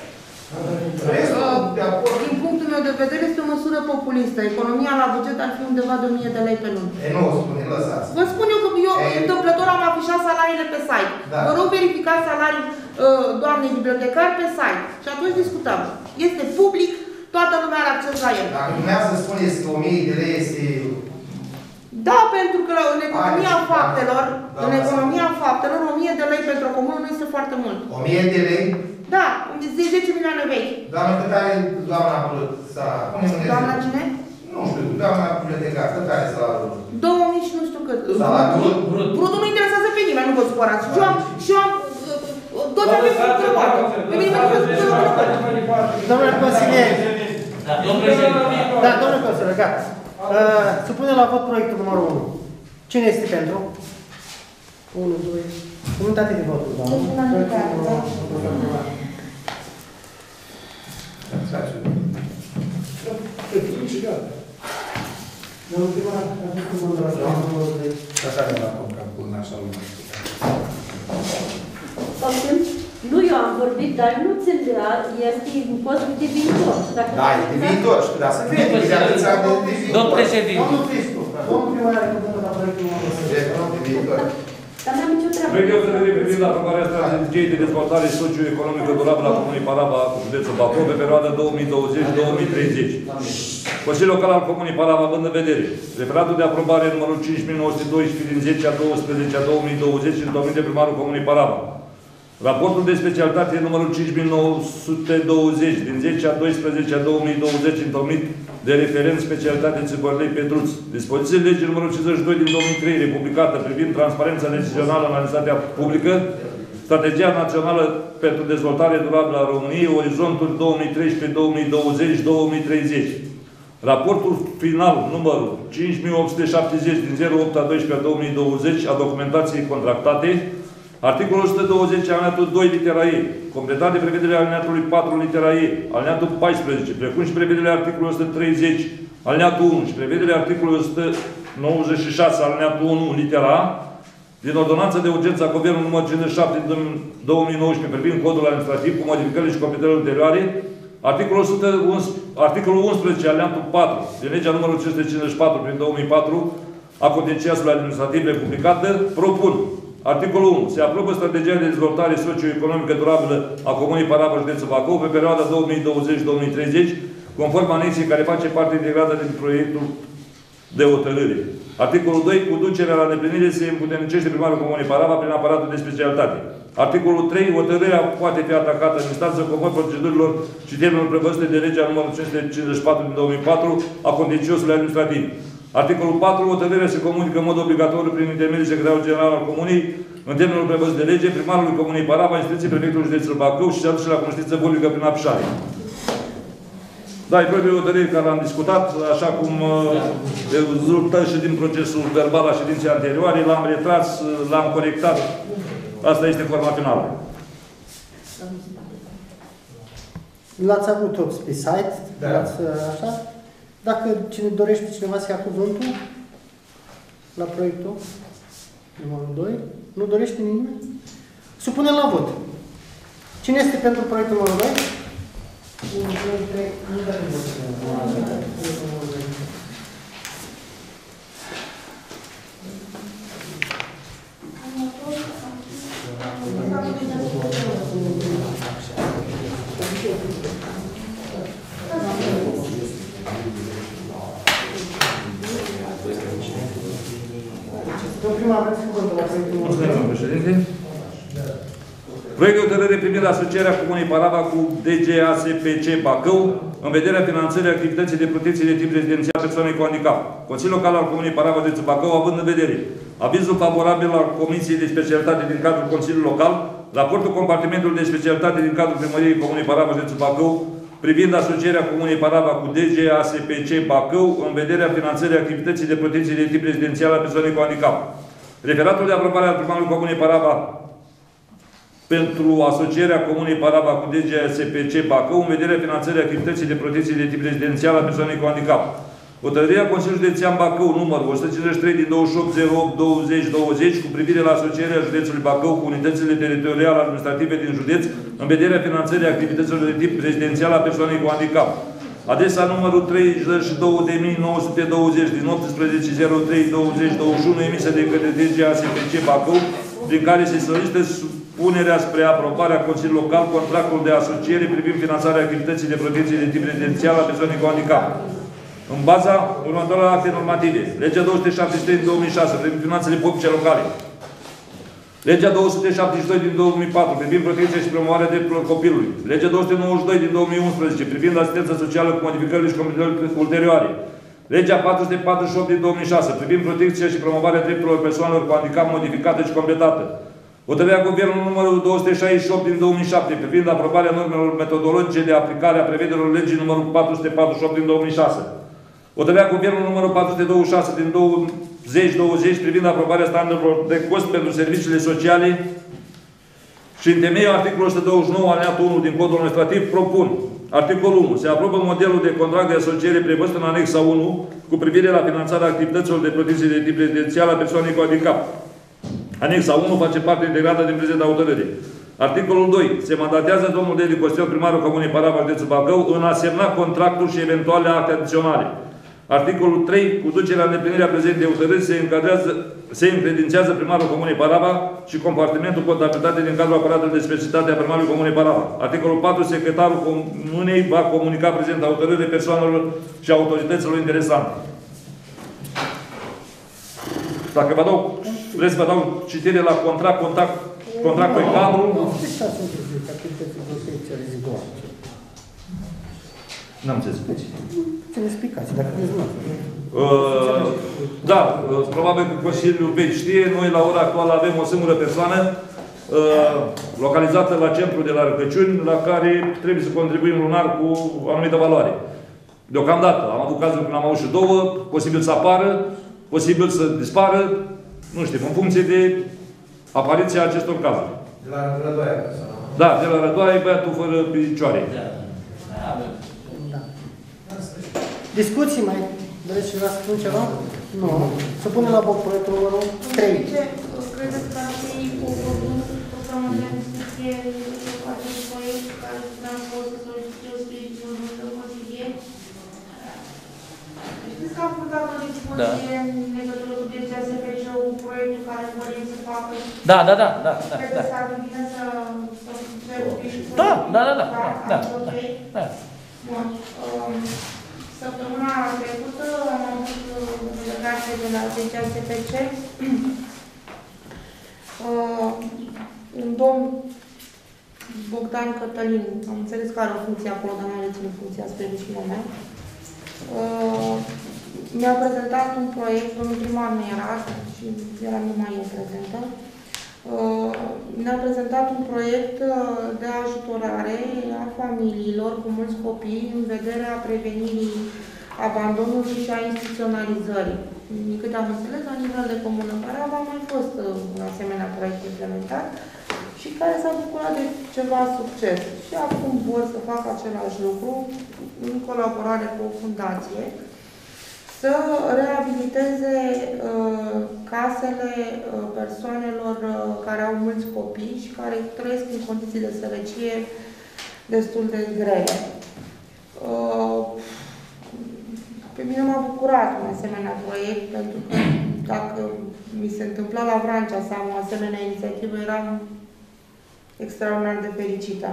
Din punctul meu de vedere, este o măsură populistă. Economia la buget ar fi undeva de 1000 de lei pe lună. E, nu o spune, lăsați. Vă spun eu că eu întâmplător am afișat salariile pe site. Da. Vă rog verificați salariul doamnei bibliotecar pe site. Și atunci discutăm. Este public, toată lumea are acces la el. Dacă dumneavoastră spuneți că 1000 de lei este... Da, pentru că în economia faptelor, în economia faptelor, 1000 de lei pentru o comună nu este foarte mult. 1000 de lei? Da, 10 milioane vechi. Doamne, cât are doamna Doamna cine? Nu știu, doamna bibliotecar, cât are salariul? 2000 și nu știu cât. Salariul? Brutul nu interesează pe nimeni, nu vă supărați. Și eu am toți avem cultură moartă. Pe mine mă cultură moartă. Domnule consilier. Domnule președinte. Da, domnule consilier, gata. Supunem la vot proiectul numărul 1. Cine este pentru? 1, 2. Unitate de voturi, doamnă. Nu eu am vorbit, dar nu țin de este un post de viitor. Da, e de viitor, știu, dar să vede de atâția de viitor. Domnul președinte. Domnul Fiscu, domnul primar are cuvântul la proiectul numărul 1. De viitor. Dar n-am nicio treabă. Proiectul de lege privind aprobarea strategiei de dezvoltare socio-economică durabilă a Comunei Parava, județul Bacău, pe perioada 2020-2030. Consiliul Local al Comunei Parava, având în vedere referatul de aprobare numărul 5912 din 10/12/2020 întocmit de primarul Comunei Parava. Raportul de specialitate numărul 5920 din 10/12/2020 întocmit de referent specialitate Țigorlei Petruț. Dispozițiile legii numărul 52 din 2003 republicată privind transparența decizională în administrația publică, Strategia Națională pentru Dezvoltare Durabilă a României, orizontul 2013-2020-2030. Raportul final numărul 5870 din 08/12/2020 a documentației contractate, articolul 120, alineatul 2, litera E, completat de prevederile alineatului 4, litera E, alineatul 14, precum și prevederile articolului 130, alineatul 1 și prevederile articolului 196, alineatul 1, litera A, din ordonanța de urgență a Guvernului numărul 57 din 2019 privind codul administrativ cu modificările și completările ulterioare, articolul 11, alineatul 4, din legea numărul 554 prin 2004 a Contenciasului Administrativ republicată, propun articolul 1. Se aprobă strategia de dezvoltare socio-economică durabilă a Comunei Parava, județul Bacău, pe perioada 2020-2030, conform anexei care face parte integrată din proiectul de hotărâre. Articolul 2. Cu ducerea la îndeplinire se împuternicește primarul Comunei Parava prin aparatul de specialitate. Articolul 3. Hotărârea poate fi atacată în instanță conform procedurilor și termenul prevăzute de legea numărul 554 din 2004 a Contenciosului Administrativ. Articolul 4. Hotărârea se comunică în mod obligatoriu prin intermediul secretarului general al Comunei, în termenul prevăzut de lege, primarului Comunei Parava, instrucții prefectului județului Bacău și se aduce la cunoștință publică prin afișare. Da, e proiectul de hotărâre care l-am discutat, așa cum rezultă și din procesul verbal a ședinței anterioare, l-am retras, l-am corectat. Asta este forma finală. L-ați avut toți pe site, Da. așa. Dacă cine dorește cineva să ia cuvântul la proiectul numărul 2, nu dorește nimeni? Supunem la vot. Cine este pentru proiectul numărul 2? 1, 2, 3, nu dă vot. Mulțumesc, președinte. Proiectul de hotărâre privind asocierea Comunei Parava cu DGASPC Bacău în vederea finanțării activității de protecție de tip rezidențial persoanei cu handicap. Consiliul Local al Comunei Parava de Bacău, având în vedere avizul favorabil al Comisiei de Specialitate din cadrul Consiliului Local, raportul compartimentului de specialitate din cadrul Primăriei Comunei Parava de Bacău privind asocierea Comunei Parava cu DGASPC Bacău în vederea finanțării activității de protecție de tip rezidențial a persoanei cu handicap. Referatul de aprobare al primarului Comunei Parava pentru asocierea Comunei Parava cu DGASPC Bacău în vederea finanțării activității de protecție de tip rezidențial a persoanei cu handicap. Hotărârea Consiliului Județean Bacău numărul 153 din 28/08/2020 cu privire la asocierea județului Bacău cu unitățile teritoriale administrative din județ în vederea finanțării activităților de tip rezidențial a persoanei cu handicap. Adresa numărul 32.920 din 18.03.2021 emisă de către DGASPC Bacău, prin care se solicită punerea spre aprobarea Consiliului Local contractul de asociere privind finanțarea activității de protecție de tip rezidențial a persoanei cu handicap. În baza următoarelor acte normative. Legea 273 din 2006 privind finanțele publice locale. Legea 272 din 2004 privind protecția și promovarea drepturilor copilului. Legea 292 din 2011 privind asistența socială cu modificările și completările ulterioare. Legea 448 din 2006 privind protecția și promovarea drepturilor persoanelor cu handicap modificată și completată. Hotărârea Guvernului numărul 268 din 2007 privind aprobarea normelor metodologice de aplicare a prevederilor legii numărul 448 din 2006. Hotărârea Guvernului numărul 426 din 2020 privind aprobarea standardelor de cost pentru serviciile sociale și în temeiul articolului 129 alineatul 1 din Codul Administrativ propun. Articolul 1. Se aprobă modelul de contract de asociere prevăzut în anexa 1 cu privire la finanțarea activităților de protecție de tip rezidențial a persoanei cu handicap. Anexa 1 face parte integrată din prezenta hotărâre. Articolul 2. Se mandatează domnul Dedi Costel, primarul Comunei Parava, județul Bacău, în a semna contractul și eventuale acte adiționale. Articolul 3. Cu ducerea îndeplinirea prezentei hotărâri se încredințează primarul Comunei Parava și compartimentul contabilitate din cadrul aparatului de specialitate a primarului Comunei Parava. Articolul 4. Secretarul Comunei va comunica prezenta hotărâre persoanelor și autorităților interesante. Dacă vă dau, vreți să vă dau citire la contractul în cadru? N-am înțeles. Ce ne explicați, dacă vreți nu. Da, probabil că Consiliul vechi știe, noi la ora actuală avem o singură persoană localizată la centru de la Răcăciuni, la care trebuie să contribuim lunar cu o anumită valoare. Deocamdată, am avut cazul când am avut și două, posibil să apară, posibil să dispară, nu știu, în funcție de apariția acestor cazuri. De la Rădoaia. Da, de la Rădoaia, băiatul fără picioare. Da. Discuții mai? Vreți cineva să spun ceva? Nu. Să punem la vot proiectul numărul 3. Credeți că ar fi o programă de discuție cu acest proiect care ne-a fost să solicite o sprijinul de consilier? Știți că am purtat o discuție în legătură cu DGASPC-ul, cu proiectul care dorim să facă? Da. Credeți că ar fi bine să cer sprijinul? Da. Bun. Săptămâna trecută am avut delegație de la DGASPC. Domn Bogdan Cătălin, am înțeles că are o funcție acolo, dar nu are ținut funcția spre niciun moment. Mi-a prezentat un proiect, domnul primar nu era, și era numai eu prezentă. Ne-a prezentat un proiect de ajutorare a familiilor cu mulți copii în vederea prevenirii abandonului și a instituționalizării. Din câte am înțeles, la nivel de comună Parava a mai fost un asemenea proiect implementat și care s-a bucurat de ceva succes. Și acum vor să facă același lucru în colaborare cu o fundație, să reabiliteze casele persoanelor care au mulți copii și care trăiesc în condiții de sărăcie destul de grele. Pe mine m-a bucurat un asemenea proiect, pentru că dacă mi se întâmpla la Vrancea să am o asemenea inițiativă, eram extraordinar de fericită.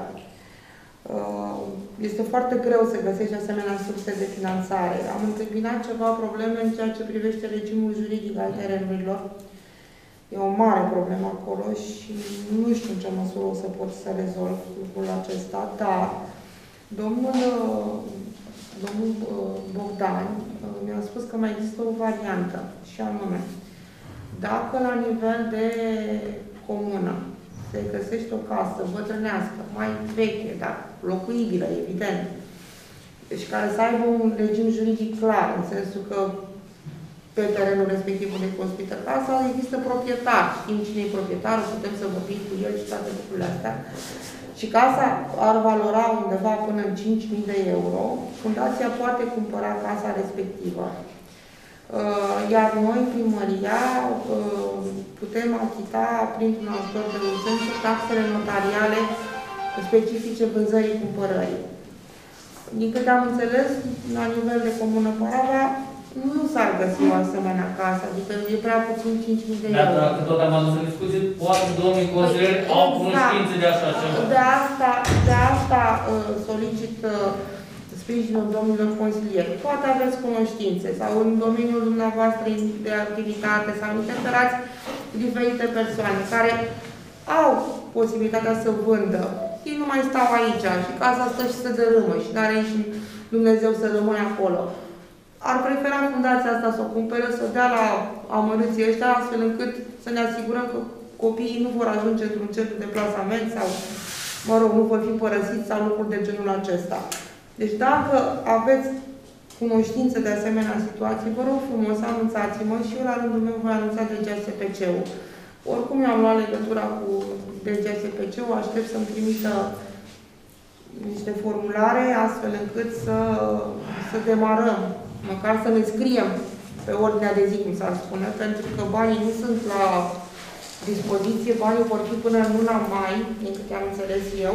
Este foarte greu să găsești asemenea surse de finanțare. Am întâmpinat ceva probleme în ceea ce privește regimul juridic al terenurilor. E o mare problemă acolo și nu știu în ce măsură o să pot să rezolv lucrul acesta, dar domnul Bogdan mi-a spus că mai există o variantă, și anume, dacă la nivel de comună se găsește o casă bătrânească, mai veche, dar locuibilă, evident, deci care să aibă un regim juridic clar, în sensul că pe terenul respectiv unde e construită casa, există proprietar, știm cine e proprietarul, putem să vorbim cu el și toate lucrurile astea. Și casa ar valora undeva până în 5.000 de euro, fundația poate cumpăra casa respectivă. Iar noi, primăria, putem achita, printr-un ajutor de urgență, taxele notariale specifice vânzării cumpărării. Din câte am înțeles, la nivel de comună Parava, nu s-ar găsi o asemenea casă, adică e prea puțin 5.000 de euro. Dar dacă tot am adus în discuție, poate domnii consilieri au cunoștințe de așa ceva. De asta solicit sprijinul domnilor consilieri. Poate aveți cunoștințe sau în domeniul dumneavoastră de activitate sau interferați cu diferite persoane care au posibilitatea să vândă. Ei nu mai stau aici și casa stă și se dărâmă și n-are nici Dumnezeu să rămână acolo. Ar prefera fundația asta să o cumpere, să o dea la amărâții ăștia, astfel încât să ne asigurăm că copiii nu vor ajunge într-un centru de plasament sau, mă rog, nu vor fi părăsiți sau lucruri de genul acesta. Deci dacă aveți cunoștință de asemenea situații, vă rog frumos, anunțați-mă și eu la rândul meu voi anunța DGSPC-ul. Oricum eu am luat legătura cu DGSPC-ul, aștept să-mi trimită niște formulare astfel încât să demarăm, măcar să ne scriem pe ordinea de zi, cum s-ar spune, pentru că banii nu sunt la dispoziție, banii vor fi până în luna mai, din câte am înțeles eu,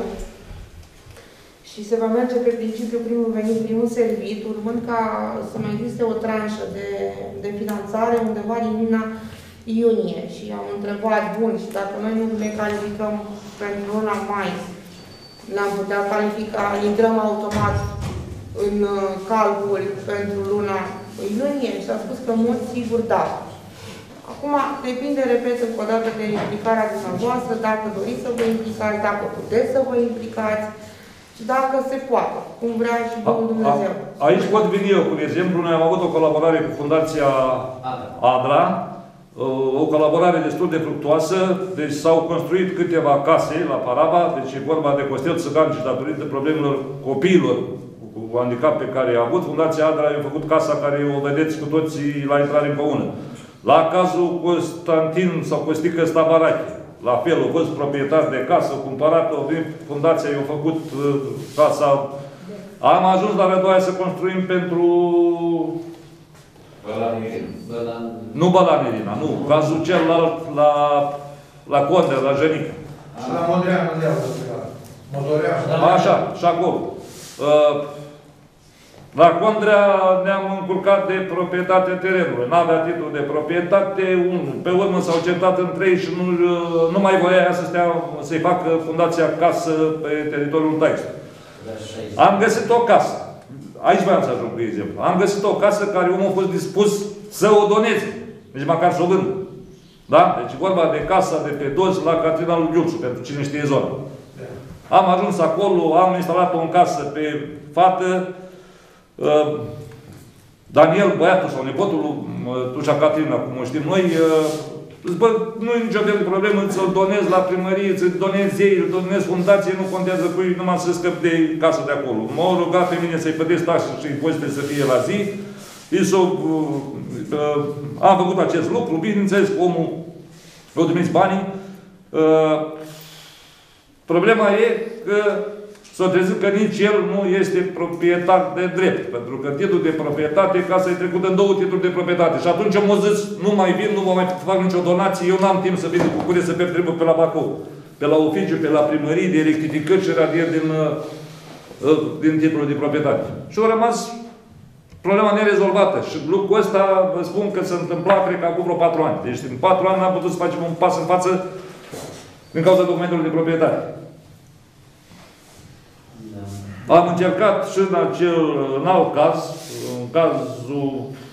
și se va merge pe principiu primul venit, primul servit, urmând ca să mai existe o tranșă de finanțare undeva din luna iunie. Și am întrebat, bun, și dacă noi nu ne calificăm pentru luna mai, l-am putea califica, intrăm automat în calcul pentru luna iunie și a spus că în mod sigur da. Acum, depinde, repet, încă o dată de implicarea dumneavoastră, dacă doriți să vă implicați, dacă puteți să vă implicați și dacă se poate, cum vrea și Bunul Dumnezeu. Aici pot veni eu cu exemplu. Noi am avut o colaborare cu Fundația ADRA, o colaborare destul de fructuoasă, deci s-au construit câteva case la Parava, deci e vorba de Costel Țăgan și datorită problemelor copiilor cu handicap pe care i-a avut, Fundația ADRA a făcut casa care o vedeți cu toții la intrare în păună. La cazul Constantin sau Costică Stavarache, la fel, a fost proprietar de casă, cumpărat-o, fundația i-a făcut casa. Am ajuns la Rădoi să construim pentru... Nu Bălanirina, nu. Cazul celălalt la Condea, la Jănică. Și la Modreanu de Modoreanu. Așa, și acolo. La Condrea ne-am încurcat de proprietatea terenului. N-avea titlu de proprietate. Pe urmă s-au certat între ei și nu mai voia ea să-i facă fundația casă pe teritoriul Taixu. Am găsit o casă. Aici vreau să ajung cu exemplu. Am găsit o casă care omul a fost dispus să o doneze. Deci măcar să o vândă. Da? Deci vorba de casa de pe Doz la Catrina lui Giulțu, pentru cine știe zona. Am ajuns acolo, am instalat-o în casă pe fată. Daniel, băiatul sau nepotul lui Tușa Catrina, cum o știm noi, zic, bă, nu e nicio fel de problemă, ți-l donez la primărie, ți-l donez ei, îl donez fundație, nu contează cui, numai să scăp de casă de acolo. M-au rugat pe mine să-i plătesc taxe și impozite să fie la zi. Am făcut acest lucru, bineînțeles, omul o trimis banii. Problema e că s-a trezit că nici el nu este proprietar de drept. Pentru că titlul de proprietate, casa e trecută în 2 titluri de proprietate. Și atunci m-a zis, nu mai vin, nu vă mai fac nicio donație, eu n-am timp să vin cu București să trebuie pe la Bacău. Pe la oficiu, pe la primărie, de rectificări și radieri din titlul de proprietate. Și a rămas problema nerezolvată. Și lucrul ăsta, vă spun că se întâmpla, cred că acum vreo 4 ani. Deci în 4 ani n-am putut să facem un pas în față din cauza documentului de proprietate. Am încercat și în alt caz, în cazul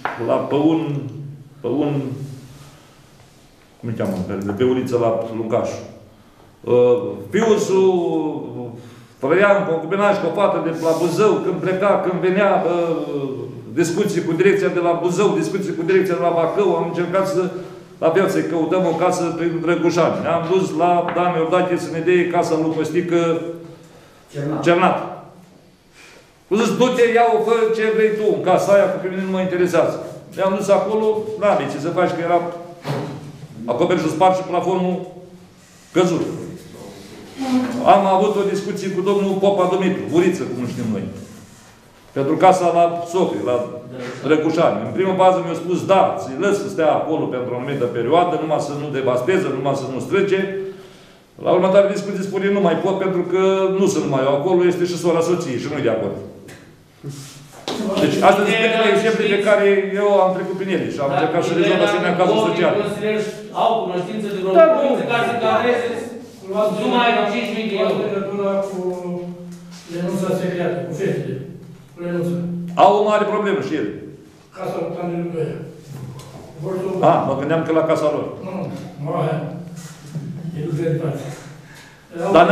cum îi cheamă, pe uliță la Luncaș. Fiusul trăia în concubinaj cu o fată de la Buzău, când pleca, când venea discuții cu direcția de la Buzău, discuții cu direcția de la Bacău, am încercat la fel să căutăm o casă prin Drăgușani. Ne-am dus la Dan Iordache să ne dea casa lui Costică Cernat. Cu zis, du-te, ia-o, fă ce vrei tu, în casa aia, că pe mine nu mă interesează. Ne-am dus acolo, n-am ce să faci, că era acoperișul spart și plafonul căzut. Am avut o discuție cu domnul Popa Dumitru, Vuriță, cum știm noi. Pentru casa la Socri, la Drăgușani. În primă fază mi-a spus, da, ți-i lăs să stea acolo pentru o anumită perioadă, numai să nu devasteze, numai să nu strice. La următoare discuție spune, nu mai pot, pentru că nu sunt numai eu acolo, este și sora soției și nu-i de acord. Deci, astea sunt câteva exemple pe care eu am trecut prin ele și am încercat să rezolv asemenea cazuri sociale. Au cunoștință de vreo cunoștință care se cadreze numai de 5.000 de euro. Legătura cu renunța secretă, cu fetele. Cu renunța. Au o mare problemă și ele. Casa lui Tanelu Doia. Mă gândeam că la casa lor. Nu, mă aia. E nu veritate. Dar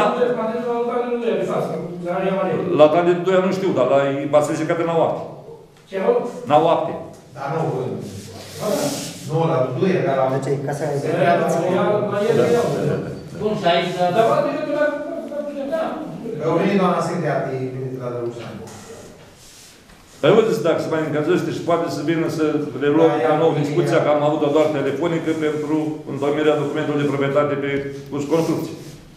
la Tanelu Doia nu știu, dar la Basilica în Auapte. Ce au? În Auapte. Dar nu, nu, la Duia, dar la... Deci, casa e Bun, și aici... Dar va de legătura cu Au venit doamna secretă la Drăgușani. Păi uite, dacă se mai încălzește și poate să vină să reluăm ca nou discuția, că am avut-o doar telefonică pentru întocmirea documentului de proprietate pe construcții.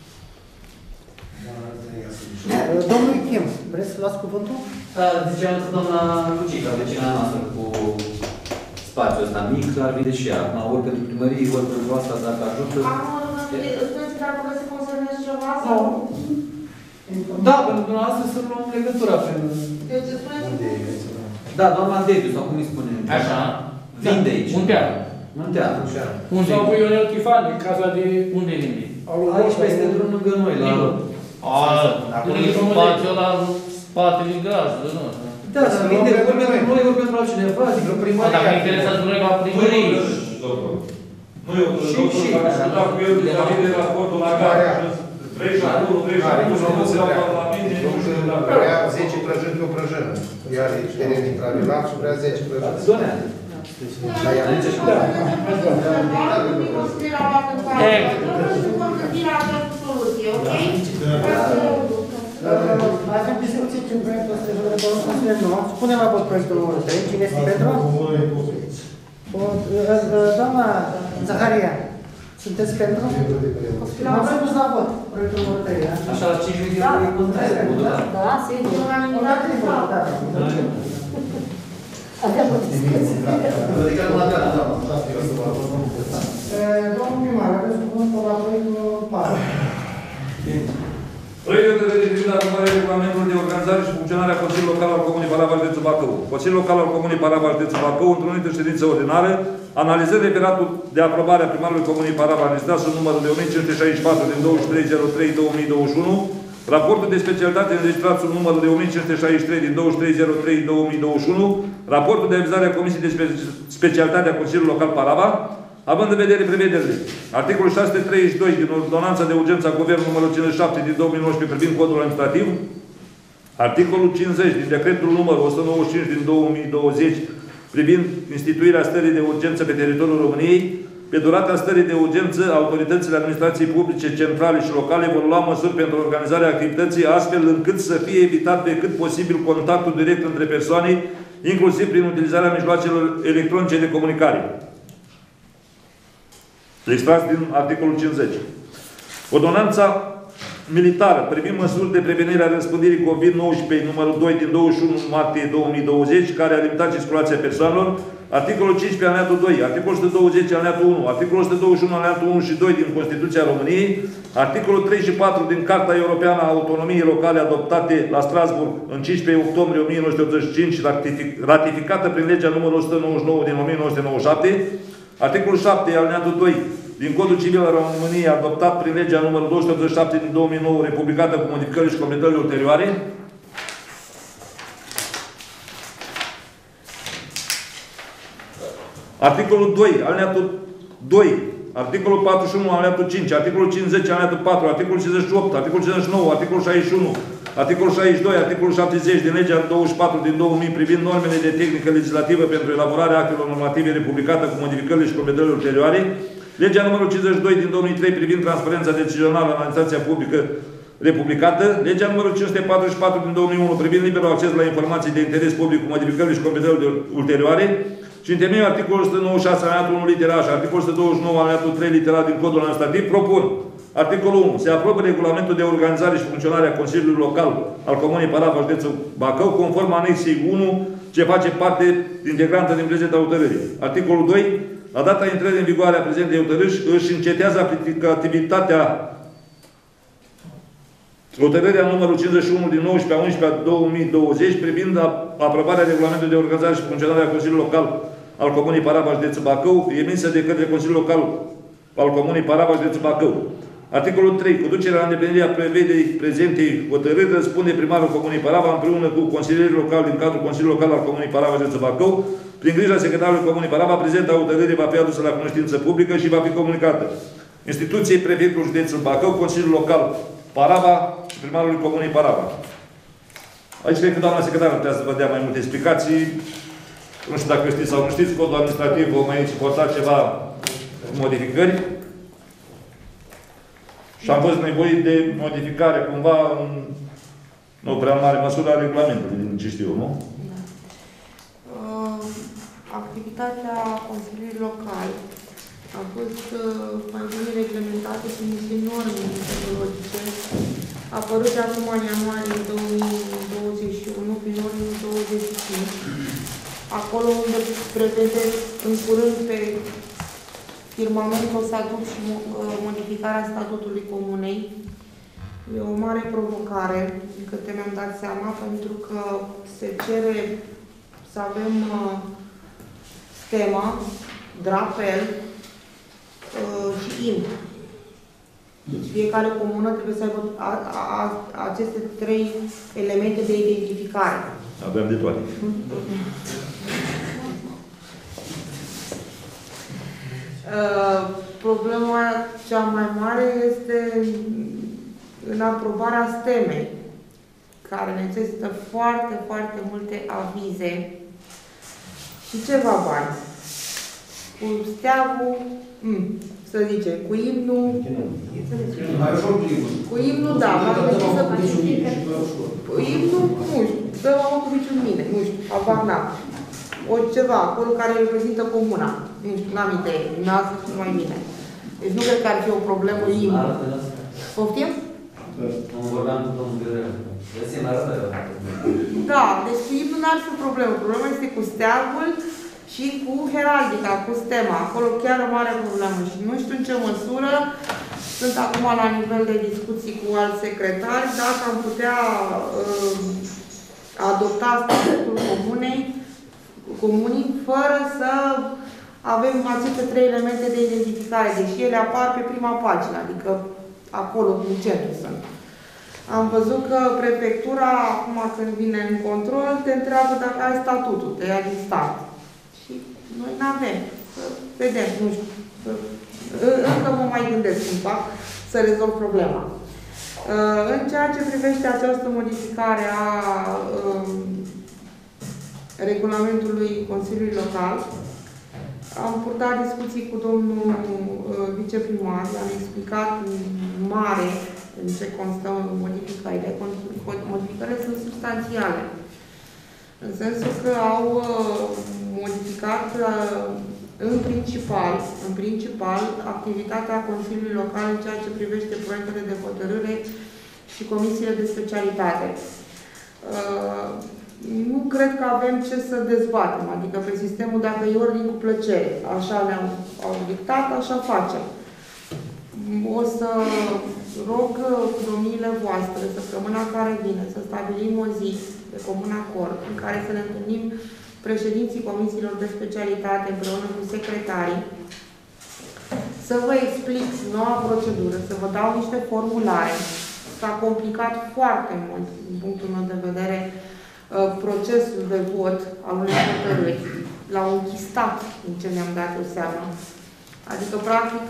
Domnul Kim, vreți să luați cuvântul? Da, ziceam că doamna Lucica, vecina noastră, cu spațiul ăsta mic, ar vinde și ea. Ori pentru primărie, ori pentru asta, dacă ajută. Spuneți dacă vreți să consemnezi ceva sau... Da, pentru dumneavoastră să luăm legătura prin... Deci spuneți... Da, doamna Dediu, sau cum îi spune? Așa. Vinde aici. Un teatru. Un teatru. Unde? Sau cu Ionel Chifani, casa de... Unde vinde? Aici peste drum lângă noi, la... Spațiul ăla în spatele gazdă, nu? Da, să vinde ori pentru noi, ori pentru altcineva, adică primăria. Dacă interesează noi la primărie. Nu, eu, dacă eu de raportul la care vrei și acolo, vrei și acolo, nu se dau la mine, nu știu dacă... Vrea 10 prăjini pe o prăjină. Iar aici, teren intravilat și vrea 10 prăjini. Donează. Dar ea zice și da. Avem discuții prin proiectul ăsta de domnul consilier nou. Punem la vot proiectul numărul 3. Cine este pentru? Doamna Zaharia, sunteți pentru? Am spus la vot proiectul numărul 3, da? Așa, la 5 de euro e contract. Da, sigur. Avem o discuție. Domnul primar, aveți cuvântul la proiectul 4. Proiectul de lege privind aprobarea regulamentului de organizare și funcționare a Consiliului Local al Comunei Parava Județul Bacău. Consiliul Local al Comunei Parava Județul Bacău, întrunită ședință ordinară, analizând referatul de aprobare a primarului Comunei Parava, înregistrat sub numărul de 1564 din 23.03.2021, raportul de specialitate înregistrat sub numărul de 1563 din 23.03.2021, raportul de avizare a Comisiei de Specialitate a Consiliului Local Parava, având în vedere prevederile. Articolul 632 din Ordonanța de Urgență a Guvernului numărul 57 din 2019 privind codul administrativ, articolul 50 din Decretul numărul 195 din 2020 privind instituirea stării de urgență pe teritoriul României, pe durata stării de urgență, autoritățile administrației publice centrale și locale vor lua măsuri pentru organizarea activității astfel încât să fie evitat pe cât posibil contactul direct între persoane, inclusiv prin utilizarea mijloacelor electronice de comunicare. Extras din articolul 50. Ordonanța militară privind măsuri de prevenire a răspândirii COVID-19 numărul 2 din 21 martie 2020, care a limitat circulația persoanelor, articolul 15 alineatul 2, articolul 120 alineatul 1, articolul 121 alineatul 1 și 2 din Constituția României, articolul 3 și 4 din Carta Europeană a Autonomiei Locale adoptate la Strasbourg în 15 octombrie 1985 și ratificată prin legea numărul 199 din 1997, articolul 7 alineatul 2 din Codul Civil al României adoptat prin legea numărul 287 din 2009, republicată cu modificări și completări ulterioare, articolul 2, alineatul 2, articolul 41, alineatul 5, articolul 50, alineatul 4, articolul 58, articolul 59, articolul 61, articolul 62, articolul 70 din legea 24 din 2000 privind normele de tehnică legislativă pentru elaborarea actelor normative republicată cu modificările și completările ulterioare, legea numărul 52 din 2003 privind transparența decizională în administrația publică republicată, legea numărul 544 din 2001 privind liberul acces la informații de interes public cu modificările și completările ulterioare, și în temeiul articolul 196 alineatul 1 litera A și articolul 129 alineatul 3 litera din Codul Administrativ, propun articolul 1. Se aprobă regulamentul de organizare și funcționare a Consiliului Local al Comunei Parava, județul Bacău, conform anexei 1, ce face parte integrantă din prezenta hotărârii. Articolul 2. La data intrării în vigoare a prezentei hotărâri își încetează aplicativitatea hotărârea numărul 51 din 19/11/2020 privind aprobarea regulamentului de organizare și funcționare a Consiliului Local al Comunei Parava, județul Bacău, emisă de către Consiliul Local al Comunei Parava, județul Bacău. Articolul 3. Cu ducerea la îndeplinirea prevederii prezentei hotărâri răspunde primarul Comunei Parava împreună cu consilierii locali din cadrul Consiliului Local al Comunei Parava, județul Bacău. Prin grija secretarului Comunei Parava, prezenta hotărâre va fi adusă la cunoștință publică și va fi comunicată instituției prefectului județul Bacău, Consiliul Local Parava și primarului Comunei Parava. Aici cred că doamna secretară putea să vă dea mai multe explicații. Nu știu dacă știți sau nu știți, codul administrativ vom aici porta ceva modificări. Și am fost nevoit de modificare cumva în nu prea mare măsură a regulamentului, din ce știu, nu? Activitatea Consiliului Local a fost mai bine reglementată prin niște norme metodologice apărute acum în ianuarie 2021 prin ordinul 25. Acolo unde prevede în curând pe firmament o să aduc și modificarea statutului comunei. E o mare provocare, din câte mi-am dat seama, pentru că se cere să avem schema, drapel și imn. Fiecare comună trebuie să aibă aceste 3 elemente de identificare. Avem de toate. Problema cea mai mare este în aprobarea stemei, care necesită foarte, foarte multe avize și ceva bani. Cu steagul, să zice, cu imnul... Cu imnul, da, cu imnul, nu știu, dă o cu niciun mine, nu știu, abar n-am. O ceva, acolo care reprezintă comuna. Nu știu, n-am idee, n-ați știu mai bine. Deci nu cred că ar fi o problemă imnul. Poftim? Nu vorbeam cu domnul Gărău. Da, deci cu imnul n-ar fi o problemă. Problema este cu steagul și cu heraldica, cu stema. Acolo chiar o mare problemă și nu știu în ce măsură, sunt acum la nivel de discuții cu alți secretari, dacă am putea adopta statutul comunii, fără să avem aceste 3 elemente de identificare, deși ele apar pe prima pagină, adică acolo, în centru sunt. Am văzut că prefectura, acum când vine în control, te întreabă dacă ai statutul, te ia din stat. Și noi nu avem. Vedem, nu știu. Încă mă mai gândesc cum fac să rezolv problema. În ceea ce privește această modificare a regulamentului Consiliului Local, am purtat discuții cu domnul viceprimar, am explicat în mare în ce constă modificările. Modificările sunt substanțiale. În sensul că au modificat în principal activitatea Consiliului Local în ceea ce privește proiectele de hotărâre și comisiile de specialitate. Nu cred că avem ce să dezbatem, adică pe sistemul dacă e ordin cu plăcere. Așa au dictat, așa facem. O să rog domniile voastre, săptămâna care vine, să stabilim o zi de comun acord în care să ne întâlnim președinții comisiilor de specialitate împreună cu secretarii, să vă explic noua procedură, să vă dau niște formulare. S-a complicat foarte mult, din punctul meu de vedere, procesul de vot al unei hotărâri. L-au închistat, din ce mi-am dat eu seama. Adică, practic,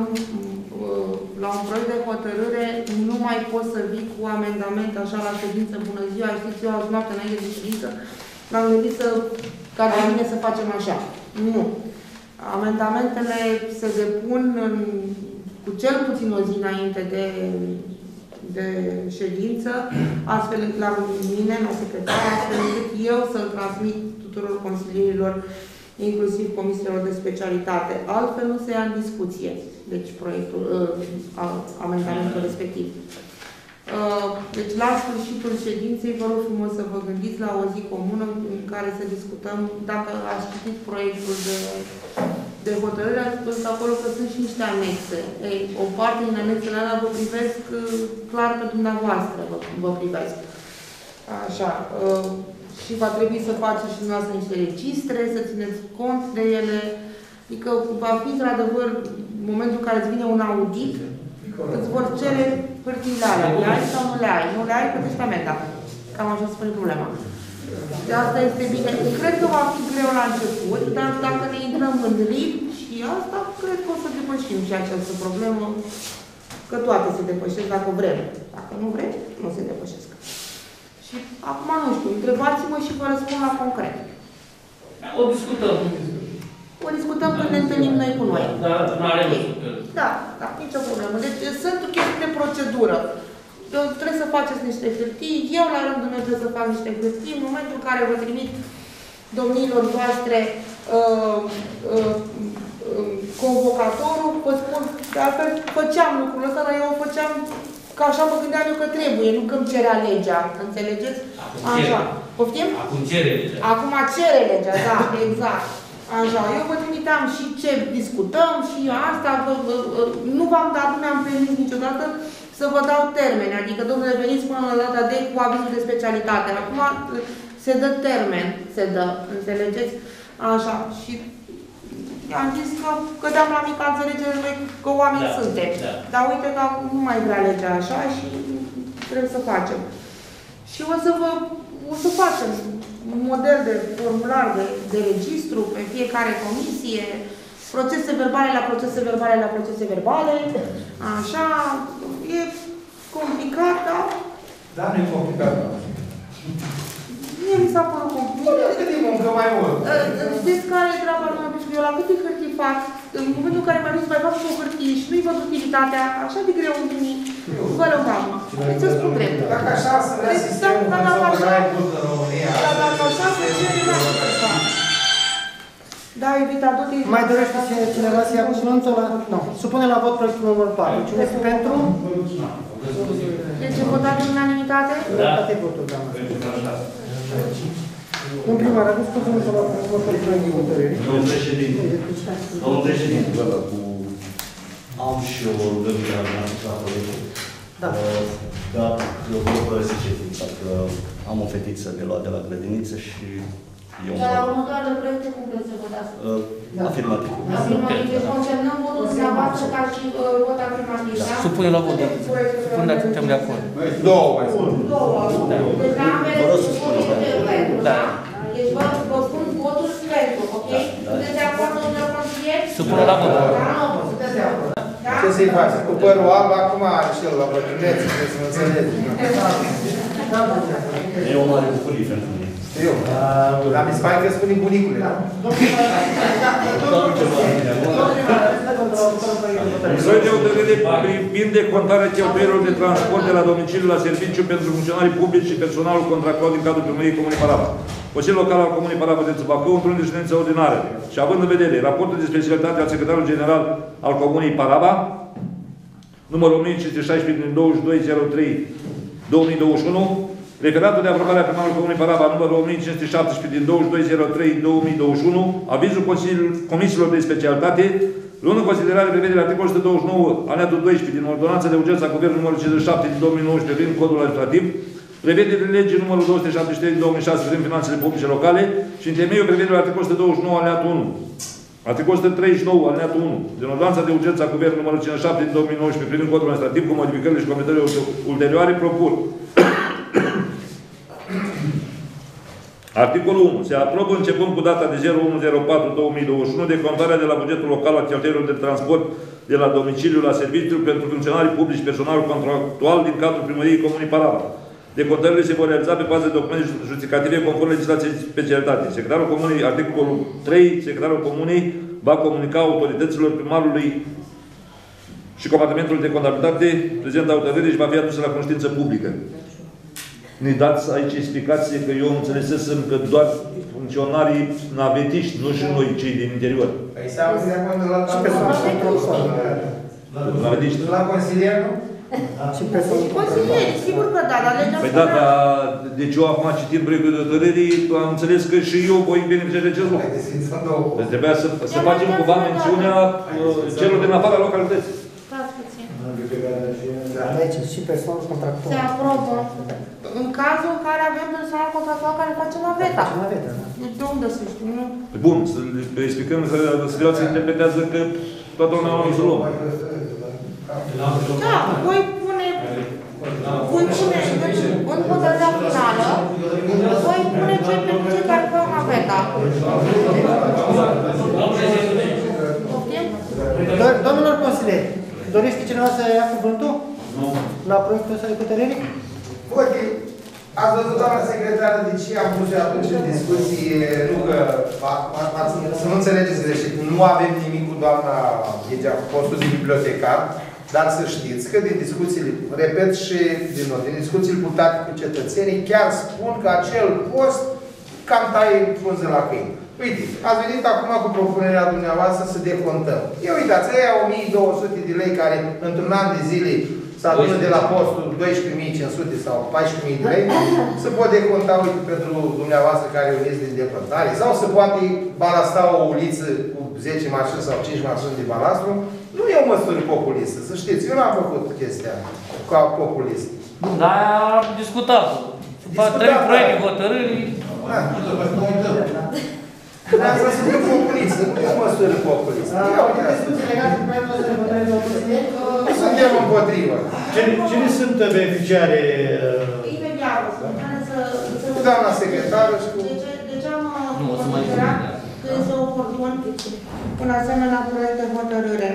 la un proiect de hotărâre nu mai poți să vii cu amendamente așa la ședință, bună ziua, știți, eu azi noapte înainte de ședință, m-am gândit ca de mine să facem așa. Nu. Amendamentele se depun cu cel puțin o zi înainte de ședință, astfel la mine, la secretar, astfel încât eu să-l transmit tuturor consilierilor, inclusiv comisiilor de specialitate. Altfel nu se ia în discuție, deci proiectul, amendamentul respectiv. Deci la sfârșitul ședinței vă rog frumos să vă gândiți la o zi comună în care să discutăm, dacă ați citit proiectul de hotărâre, ați văzut acolo că sunt și niște anexe. Ei, o parte din anexele alea vă privesc clar pe dumneavoastră, vă privesc. Așa. Și va trebui să faceți și dumneavoastră niște registre, să țineți cont de ele. Adică va fi, într-adevăr, momentul în care îți vine un audit, îți vor cere hârtiile alea. Le ai sau nu le ai? Nu le ai, plătești amenda. Cam așa spune problema. De asta este bine. Cred că va fi greu la început, dar dacă ne intrăm în ritm și asta, cred că o să depășim și această problemă, că toate se depășesc dacă vrem. Dacă nu vrem, nu se depășesc. Și acum, nu știu, întrebați-mă și vă răspund la concret. O discutăm. O discutăm când ne întâlnim noi cu noi. Da, nu are Da, nicio problemă. Deci sunt chestii de procedură. Trebuie să faceți niște hârtii, eu la rândul meu trebuie să fac niște hârtii. În momentul în care vă trimit domnilor voastre convocatorul, vă spun, de altfel făceam lucrul ăsta, dar eu o făceam că așa mă gândeam eu că trebuie, nu că îmi cerea legea, înțelegeți? Așa. Poftim? Acum cere legea. Acum cere legea, da, exact. Așa, eu vă trimiteam și ce discutăm și asta, nu v-am dat, nu mi-am permis niciodată să vă dau termene, adică, domnule, veniți până la data de cu avizul de specialitate. Acum se dă termen, se dă, înțelegeți? Așa, și am zis că cădeam la mica înțelegere noi că oameni suntem. Da. Dar uite că acum nu mai vrea legea așa și trebuie să facem. Și o să facem un model de formular de registru pe fiecare comisie, procese verbale la procese verbale la procese verbale, așa, e complicat, dar... Dar nu e complicat. Mie mi s-a părut complicat. Nu cât e muncă mai mult. Știți care e treaba lui Piscu? Eu la câte hârtii fac, în momentul în care m-am zis, mai fac și o hârtie și nu-i văd utilitatea, așa de greu îmi vine, vă lău mamă. Deci să spun drept. Dacă așa să vrea sistemul, cum să băgai mult în România. Dar dacă așa se cere, da. Da, iubita, tot-i... Mai dorește cineva să ia cuvântul la... Nu. Supune la vot proiectul numărul 4. Cine este pentru? Deci, votat în unanimitate? Da. Toate votul, doamna. În prima oară, aveți cuvântul la următorul proiect de hotărâre. Domnul președinte, am și o rugăminte la proiectul. Da. Dar eu vă părăsi ședința, că am o fetiță de luat de la grădiniță și eu... Dar la următoarele proiecte cum vreți să votați? Afirmativ. Afirmativ. Deci consemnăm votul dumneavoastră ca și vot afirmativ, da? Supune la vot, da. Supune dacă suntem de acord. Două mai sunt. Două. Deci la ambele pentru, da? Deci vă spun votul pentru, ok? Sunteți de acord, domnule consilier? Supune la vot. Sunteți de acord. Ce să-i faci? Cu părul alb, acum are și el la bătrânețe, trebuie să mă înțelegi. E o mare bucurie pentru mine. Știu. Dar mi se pare că spune bunicule, da? Proiect de hotărâre privind decontarea cheltuielilor de transport de la domiciliu la serviciu pentru funcționarii publici și personalul contractual din cadrul Primăriei Comunei Parava. Consiliul Local al Comunei Parava de Bacău, într-o ședință ordinară și având în vedere raportul de specialitate al secretarului general al Comunei Parava, numărul 1516 din 2021, referatul de aprobare a primarului Comunei Parava numărul 1517 din 22.03.2021, avizul comisiilor de specialitate, luând în considerare prevederea articolul 129, alineatul 12 din ordonanța de urgență a Guvernului numărul 57 din 2019 privind codul administrativ, prevederile legii numărul 273 din 2006 privind finanțele publice locale și în temeiul prevederilor articolul 129, alineatul 1. Articolul 139, alineatul 1, din ordonanța de urgență a Guvernului numărul 57 din 2019 privind codul administrativ cu modificările și comentariile ulterioare propun. Articolul 1. Se aprobă începând cu data de 01/04/2021 decontarea de la bugetul local a cheltuielilor de transport de la domiciliu la serviciu pentru funcționarii publici și personalul contractual din cadrul Primăriei Comunei Parava. Decontările se vor realiza pe bază de documente justificative conform legislației specialitate. Secretarul Comunei, articolul 3, Secretarul Comunei va comunica autorităților primarului și compartimentului de contabilitate prezent hotărâre și va fi adusă la cunoștință publică. Ne dați aici explicație că eu înțelesesem că doar funcționarii navetiști, nu și noi cei din interior. Păi seamă de acolo la Navetiști. La consilier, nu? Consilieri, sigur că da, dar legea Păi da, dar deci eu acum citind proiectul de hotărârii, am înțeles că și eu voi beneficia de acest lucru. Deci trebuia să facem cumva mențiunea celor din afara localității. Aici și personal contractual. Se aprobă în cazul în care avem personal contractual care face naveta. De unde să știu, nu? Bun, să le explicăm, să interpretează că toată lumea a să luăm. Da, voi pune în hotărârea finală, voi pune cei care fac naveta. Domnilor consilieri, dorește cineva să ia cuvântul? Nu. La proiectul ăsta de hotărâre? Uite, ați văzut, doamna secretară, de ce am pus eu atunci în discuție, nu că, să nu înțelegeți greșit, nu avem nimic cu doamna Ghegea, cu postul de bibliotecar, dar să știți că din discuțiile, repet și din nou, din discuțiile purtate cu cetățenii, chiar spun că acel post cam taie frunze la câini. Uite, ați venit acum cu propunerea dumneavoastră să decontăm. Ia uitați, ăia 1200 de lei care într-un an de zile se adună de la postul 12.500 sau 14.000 de lei, se pot deconta, uite, pentru dumneavoastră care uniți din decontare, sau se poate balasta o uliță cu 10 mașini sau 5 mașini de balastru. Nu e o măsură populistă, să știți. Eu n-am făcut chestia ca populist. Dar am discutat. Trei proiecte de hotărâri. Dar asta sunt populistă, nu e o măsură populistă. Discuții legate cu proiectul ăsta de hotărâre de consilieri? Suntem împotrivă. Cine sunt beneficiare? Imediat, cu doamna secretară și cu... Deci am considerat că este oportun un asemenea proiect de hotărâre.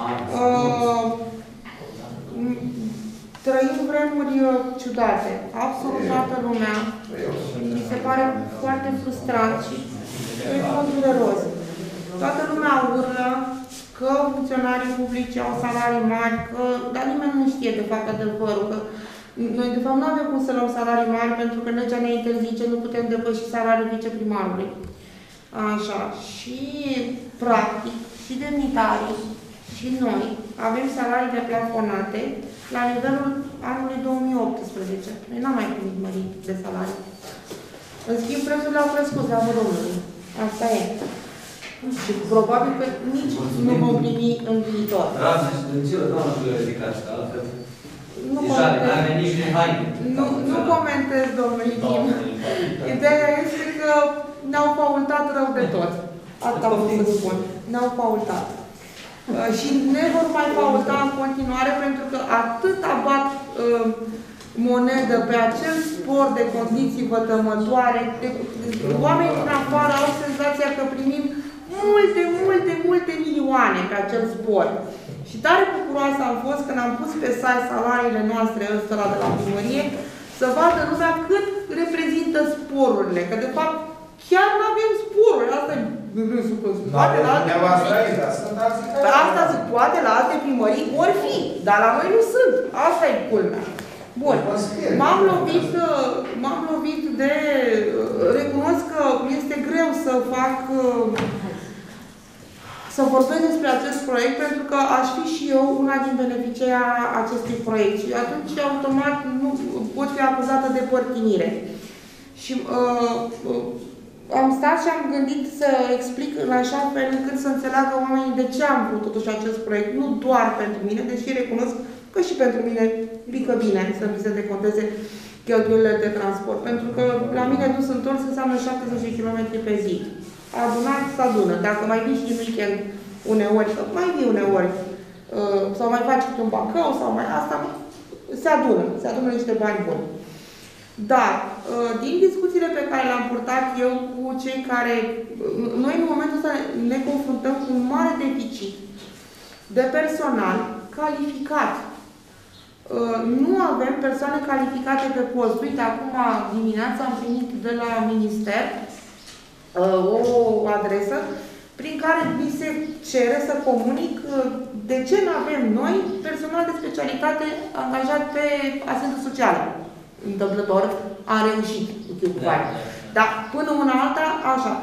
Trăim vremuri ciudate. Absolut toată lumea. Mi se pare foarte frustrant și dureros. Toată lumea urlă că funcționarii publici au salarii mari, dar nimeni nu știe de fapt adevărul. Că noi de fapt nu avem cum să luăm salarii mari pentru că legea ne interzice, nu putem depăși salariul viceprimarului. Așa. Și practic, și demnitarii, și noi avem salarii deplafonate la nivelul anului 2018. Noi n-am mai primit mări de salarii. În schimb, prețurile au crescut la Domnului. Asta e. Și probabil că nici nu vom primi în viitor. Rază și dâncilă, doamnă, tu le ridicați, că altfel... Nu deja n-are nici de haine. Nu comentez, domnul Ichim. Ideea este că ne-au faultat rău de tot. Asta pot să spun. Ne-au faultat. Și ne vor mai faulta în continuare pentru că atât abat monedă pe acel spor de condiții vătămătoare, oamenii din afară au senzația că primim multe milioane pe acel spor. Și tare bucuroasă am fost când am pus pe site salariile noastre ăstora de la primărie să vadă lumea cât reprezintă sporurile. Că de fapt chiar nu avem sporuri. Asta e râsul că se poate la alte primării. Asta se poate la alte primării, ori fi. Dar la noi nu sunt. Asta e culmea. Bun. M-am lovit de... Recunosc că este greu să fac... să vorbesc despre acest proiect, pentru că aș fi și eu una din beneficiarii acestui proiect și atunci automat nu pot fi acuzată de părtinire. Și am stat și am gândit să explic în așa fel încât să înțeleagă oamenii de ce am vrut totuși acest proiect, nu doar pentru mine, deși recunosc că și pentru mine pică bine să mi se deconteze cheltuielile de transport, pentru că la mine dus întors înseamnă 70 de km pe zi. Adunat se adună. Dacă mai vii și în weekend uneori, mai vii uneori, sau mai faci un bacău, sau mai asta, se adună niște bani buni. Dar, din discuțiile pe care le-am purtat eu cu cei care, noi în momentul ăsta ne confruntăm cu un mare deficit de personal calificat. Nu avem persoane calificate pe post. Uite, acum dimineața am primit de la minister o adresă prin care mi se cere să comunic de ce nu avem noi personal de specialitate angajat pe asistență socială. Întâmplător a reușit cu bani. Dar până una alta, așa.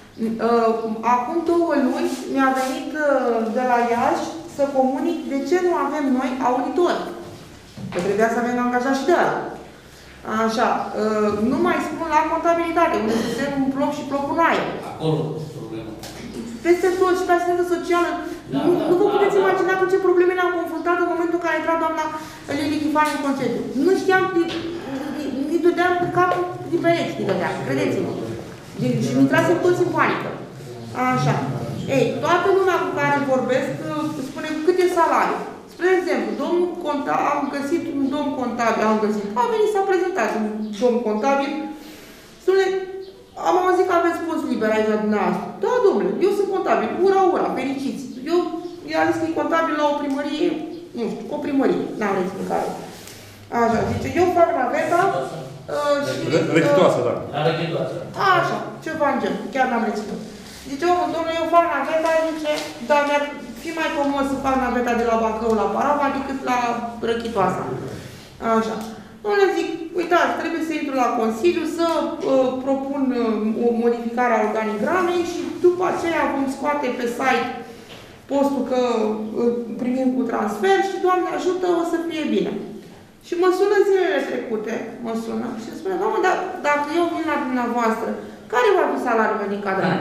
Acum 2 luni mi-a venit de la Iași să comunic de ce nu avem noi auditori. Că trebuia să avem angajat și de ăla. Așa. Nu mai spun la contabilitate, unde suntem un plop și plopul în aer. Acolo problema. Peste tot și pe asistență socială. Da, nu vă puteți imagina cu ce probleme ne-am confruntat în momentul în care a intrat doamna Lili Chifan în concediu. Nu știam, îi dădeam capul din pereți, îi dădeam, credeți-mă. Și mi intrase toți în panică. Așa. Ei, toată lumea cu care vorbesc spune cât e salariul. Spre exemplu, domnul contabil, am găsit un domn contabil, a venit s-a prezentat un domn contabil, spune, am auzit că aveți post liber aici la dumneavoastră. Da, domnule, eu sunt contabil, ura, fericiți. Eu i-am zis că e contabil la o primărie, nu știu, o primărie, n-am explicare. Așa, zice, eu fac naveta și... Rechitoasă, da. Rechitoasă. Așa, ceva în gen, chiar n-am reținut. Zice, domnule, eu fac naveta, zice, dar mi-ar fi mai comod să fac naveta de la Bacău la Parava decât la Răchitoasa. Așa. Domnule, zic, uitați, trebuie să intru la Consiliu, să propun o modificare a organigramei și după aceea vom scoate pe site postul că primim cu transfer și, Doamne ajută, o să fie bine. Și mă sună zilele trecute, și îmi spune, doamne, dar dacă eu vin la dumneavoastră, care va fi salariul meu din cadrul?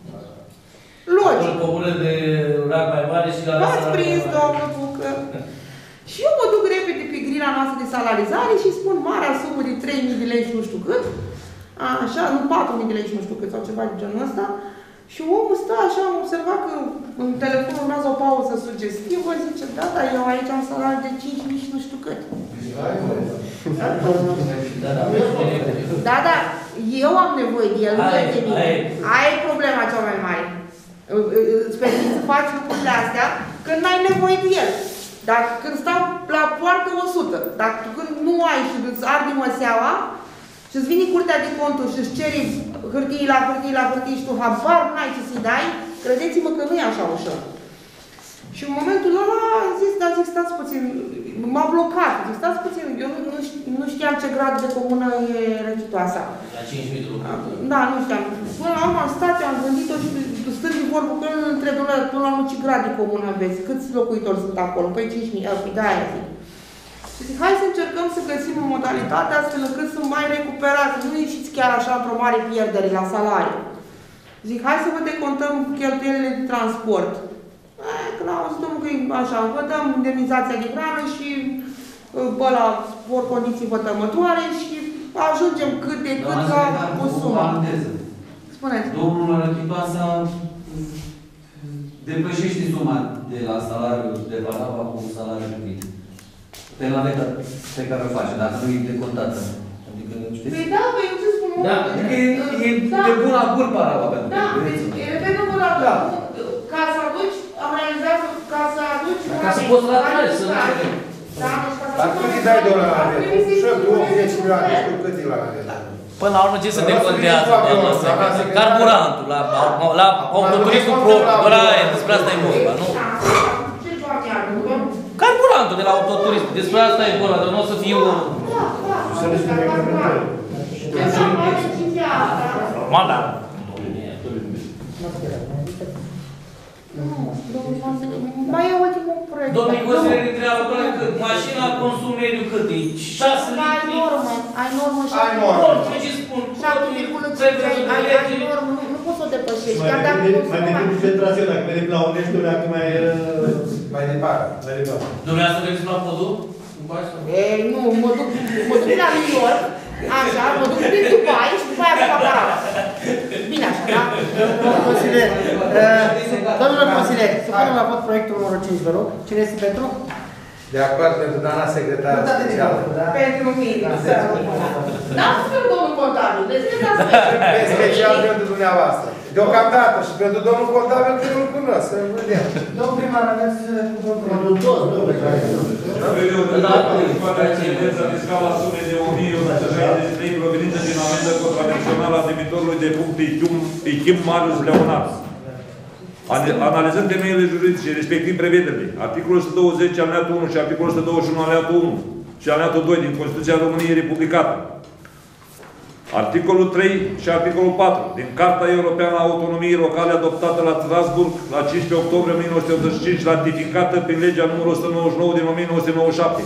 Logic. O comună de rac mai mare și la v-ați prins, domnul Bucă. Și eu mă duc repede pe grila noastră de salarizare și spun marea sumă de 3.000 de lei și nu știu cât, așa, nu 4.000 de lei și nu știu cât, sau ceva de genul ăsta. Și omul stă așa, am observat că în telefon urmează o pauză sugestivă, zice, da, dar eu aici am salariu de 5.000 și nu știu cât. Da, dar eu am nevoie de el, nu de mine. Aia e problema cea mai mare. Îți permiți să faci lucrurile astea când n-ai nevoie de el. Dar când stau la poartă 100, dar când nu ai și îți arde măseaua și îți vine curtea de conturi și îți ceri hârtii la hârtii și tu habar n-ai ce să-i dai, credeți-mă că nu e așa ușor. Și în momentul ăla zic, stați puțin, m-a blocat, zic, stați puțin, eu nu știam ce grad de comună e Răchitoasa. La 5.000 de lucruri. Da, nu știam. Până la urmă am stat, am gândit-o și stând de vorbă, până îl întreb, până la urmă ce grad de comună aveți, câți locuitori sunt acolo? Păi 5.000, de aia zic. Și zic, hai să încercăm să găsim o modalitate astfel încât să mai recuperați, nu ieșiți chiar așa într-o mare pierdere la salariu. Zic, hai să vă decontăm cheltuielile de transport. Când am auzit domnul că e așa, vă dăm indemnizația de hrană și ăla vor condiții vătămătoare și ajungem cât de cât la o sumă. Spuneți. Domnul Răchitoasa depășește suma de la salariul de Parava cu salariul de vin. Pe la veta pe care o face, dacă nu e decontată. Adică, știți? Păi da, păi eu ce spun? Da, adică e de bun agur Parava pentru da, e de bun agur. Ca să aduci, am realizat ca să aduci... Ca să poți la care, să nu știu. Dar cât îi dai de la naveta? Și 10 milioane, știu cât e la naveta. Până la urmă ce se decontează? Carburantul, la autoturismul propriu, doar aia, despre asta e vorba, nu? Carburantul de la autoturism, despre asta e vorba, dar nu o să fie un... Să ne spune implementări. Normal, da. Mai e ultimul proiect. Domnul consilier întreabă până cât? Mașina consum mediu cât e? 6 litri? Ai normă și ai normă. Ce spun? 7,5 ai normă, nu poți să o depășești. Chiar dacă mai vedem concentrația, dacă vedem la Unești, dacă mai departe. Dumneavoastră vedeți la podul? Nu, mă duc la New York, așa, mă duc prin Dubai și după aia pe la Paral. Bine așa, da? Domnilor consilieri, să punem la vot proiectul numărul 5, vă rog. Cine este pentru? De acord pentru doamna secretară specială. Pentru mine. N-am spus pentru domnul contabil, deci ne dați special pentru dumneavoastră. Deocamdată și pentru domnul contabil că nu-l cunosc, să vedem. Domnul primar, aveți cuvântul. Incidența fiscală a sumei de 1.163 provenită din amendă contravențională a debitorului de punct Ichim Marius Leonard. Analizând temeiile juridice, respectiv prevederile, articolul 120 alineatul 1 și articolul 121 alineatul 1 și alineatul 2 din Constituția României Republicată, articolul 3 și articolul 4 din Carta Europeană a Autonomiei Locale adoptată la Strasburg la 15 octombrie 1985, ratificată prin legea numărul 199 din 1997.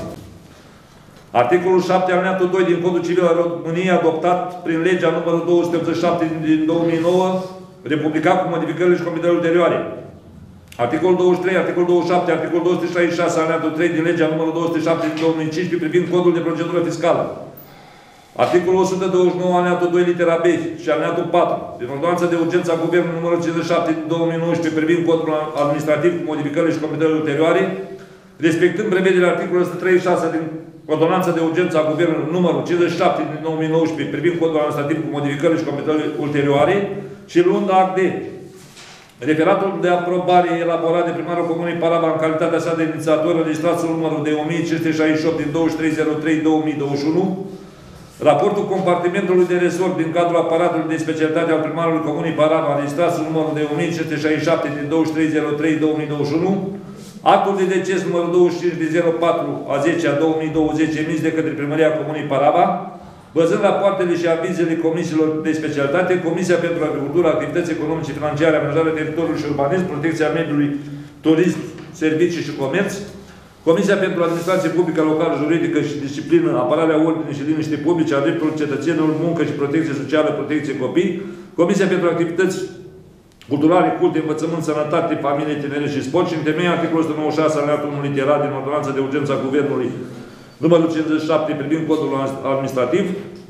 Articolul 7 alineatul 2 din Codul Civil al României adoptat prin legea numărul 287 din 2009, republicat cu modificările și comentariile ulterioare. Articolul 23, articolul 27, articolul 266, alineatul 3 din legea numărul 207 din 2015 privind codul de procedură fiscală. Articolul 129, alineatul 2, litera B și alineatul 4 din ordonanța de urgență a Guvernului numărul 57 din 2019 privind codul administrativ cu modificările și comentariile ulterioare, respectând prevederile articolului 136 din ordonanța de urgență a Guvernului numărul 57 din 2019 privind codul administrativ cu modificările și comentariile ulterioare și luând act de referatul de aprobare elaborat de primarul Comunei Parava în calitatea sa de inițiator înregistrat sub numărul de 1568 din 2303-2021, raportul compartimentului de resort din cadrul aparatului de specialitate al primarului Comunei Parava înregistrat sub numărul de 1567 din 2303-2021, actul de deces numărul 25 de 04 a 10 a 2020 emis de către Primăria Comunei Parava, văzând rapoartele și avizele comisiilor de specialitate, Comisia pentru Agricultură, Activități Economice, Financiare, Amenajarea Teritoriului și Urbanism, Protecția Mediului, Turism, Servicii și Comerț, Comisia pentru Administrație Publică Locală, Juridică și Disciplină, Apărarea Ordinii și Liniște Publice, a Drepturilor Cetățenilor, Muncă și Protecție Socială, Protecție Copii, Comisia pentru Activități Culturale, Culte, Învățământ, Sănătate, Familie, Tineret și Sport și în temeiul articolul 196 alineatul 1 literat din ordonanța de urgență a Guvernului numărul 57 privind codul administrativ,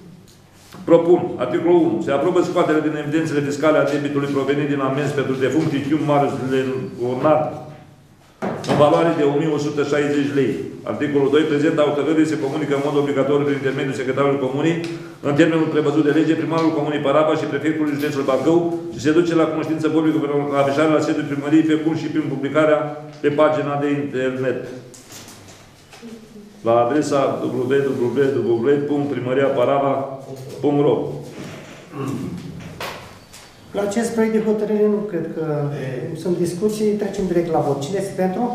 propun articolul 1. Se aprobă scoaterea din evidențele fiscale a debitului provenit din amenzi pentru defunctul Ichim Marius Leonard în valoare de 1.160 lei. Articolul 2. Prezenta hotărâre se comunică în mod obligatoriu prin intermediul secretarului Comunei în termenul prevăzut de lege primarul Comunei Parava și prefectul județului Bacău și se duce la cunoștință publică prin afișarea la sediul primăriei, pe cum și prin publicarea pe pagina de internet la adresa www.primariaparava.ro. La acest proiect de hotărâre nu cred că sunt discuții, trecem direct la vot. Cine este pentru?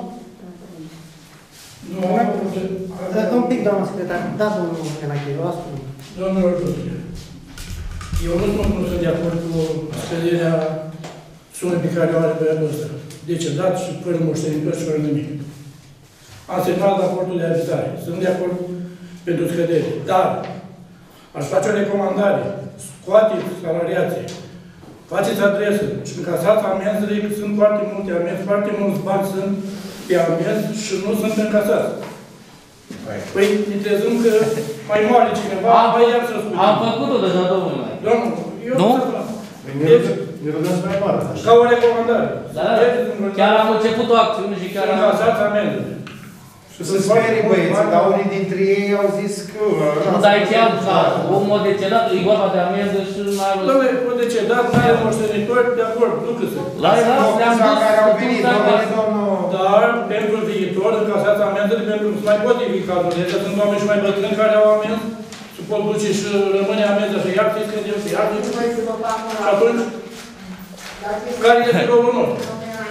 Nu. Un pic, doamna secretar. Da, domnul Enache, eu ascult. Domnilor, eu nu spun că sunt de acord cu scăderea sumei pe care o are băiatul ăsta. Decedat și fără moștenitori și fără nimic. Am semnat raportul de avizare. Sunt de acord pentru scădere. Dar aș face o recomandare. Scoateți salariații. Faceți adresă și încasați amenzile, că sunt foarte multe amenzi, foarte mulți bani sunt pe amenzi și nu sunt încasați. Păi, ne trezăm că mai moare cineva, iar să spune. Am făcut-o deja, domnule. Domnul, eu nu? Ne rugăm să mai moară. Ca o recomandare. Da, chiar am început o acțiune și chiar am... Încasați amenzile. Sunt sperii băieți, dar unii dintre ei au zis că... Nu, dar aici omul decedat, e vorba de amendă și nu ai... Dom'le, o decedat, nu are moștenitori, de acord, ducă-se. Le-am dus... care au venit, domnul... Dar, pentru viitor, încasați amenzile, pentru că se mai pot ivi cazurile. Că sunt oameni și mai bătrâni care au amenzi, se pot duce și rămâne amenză și iar știți când eu se iar. Și atunci, care este rolul nostru?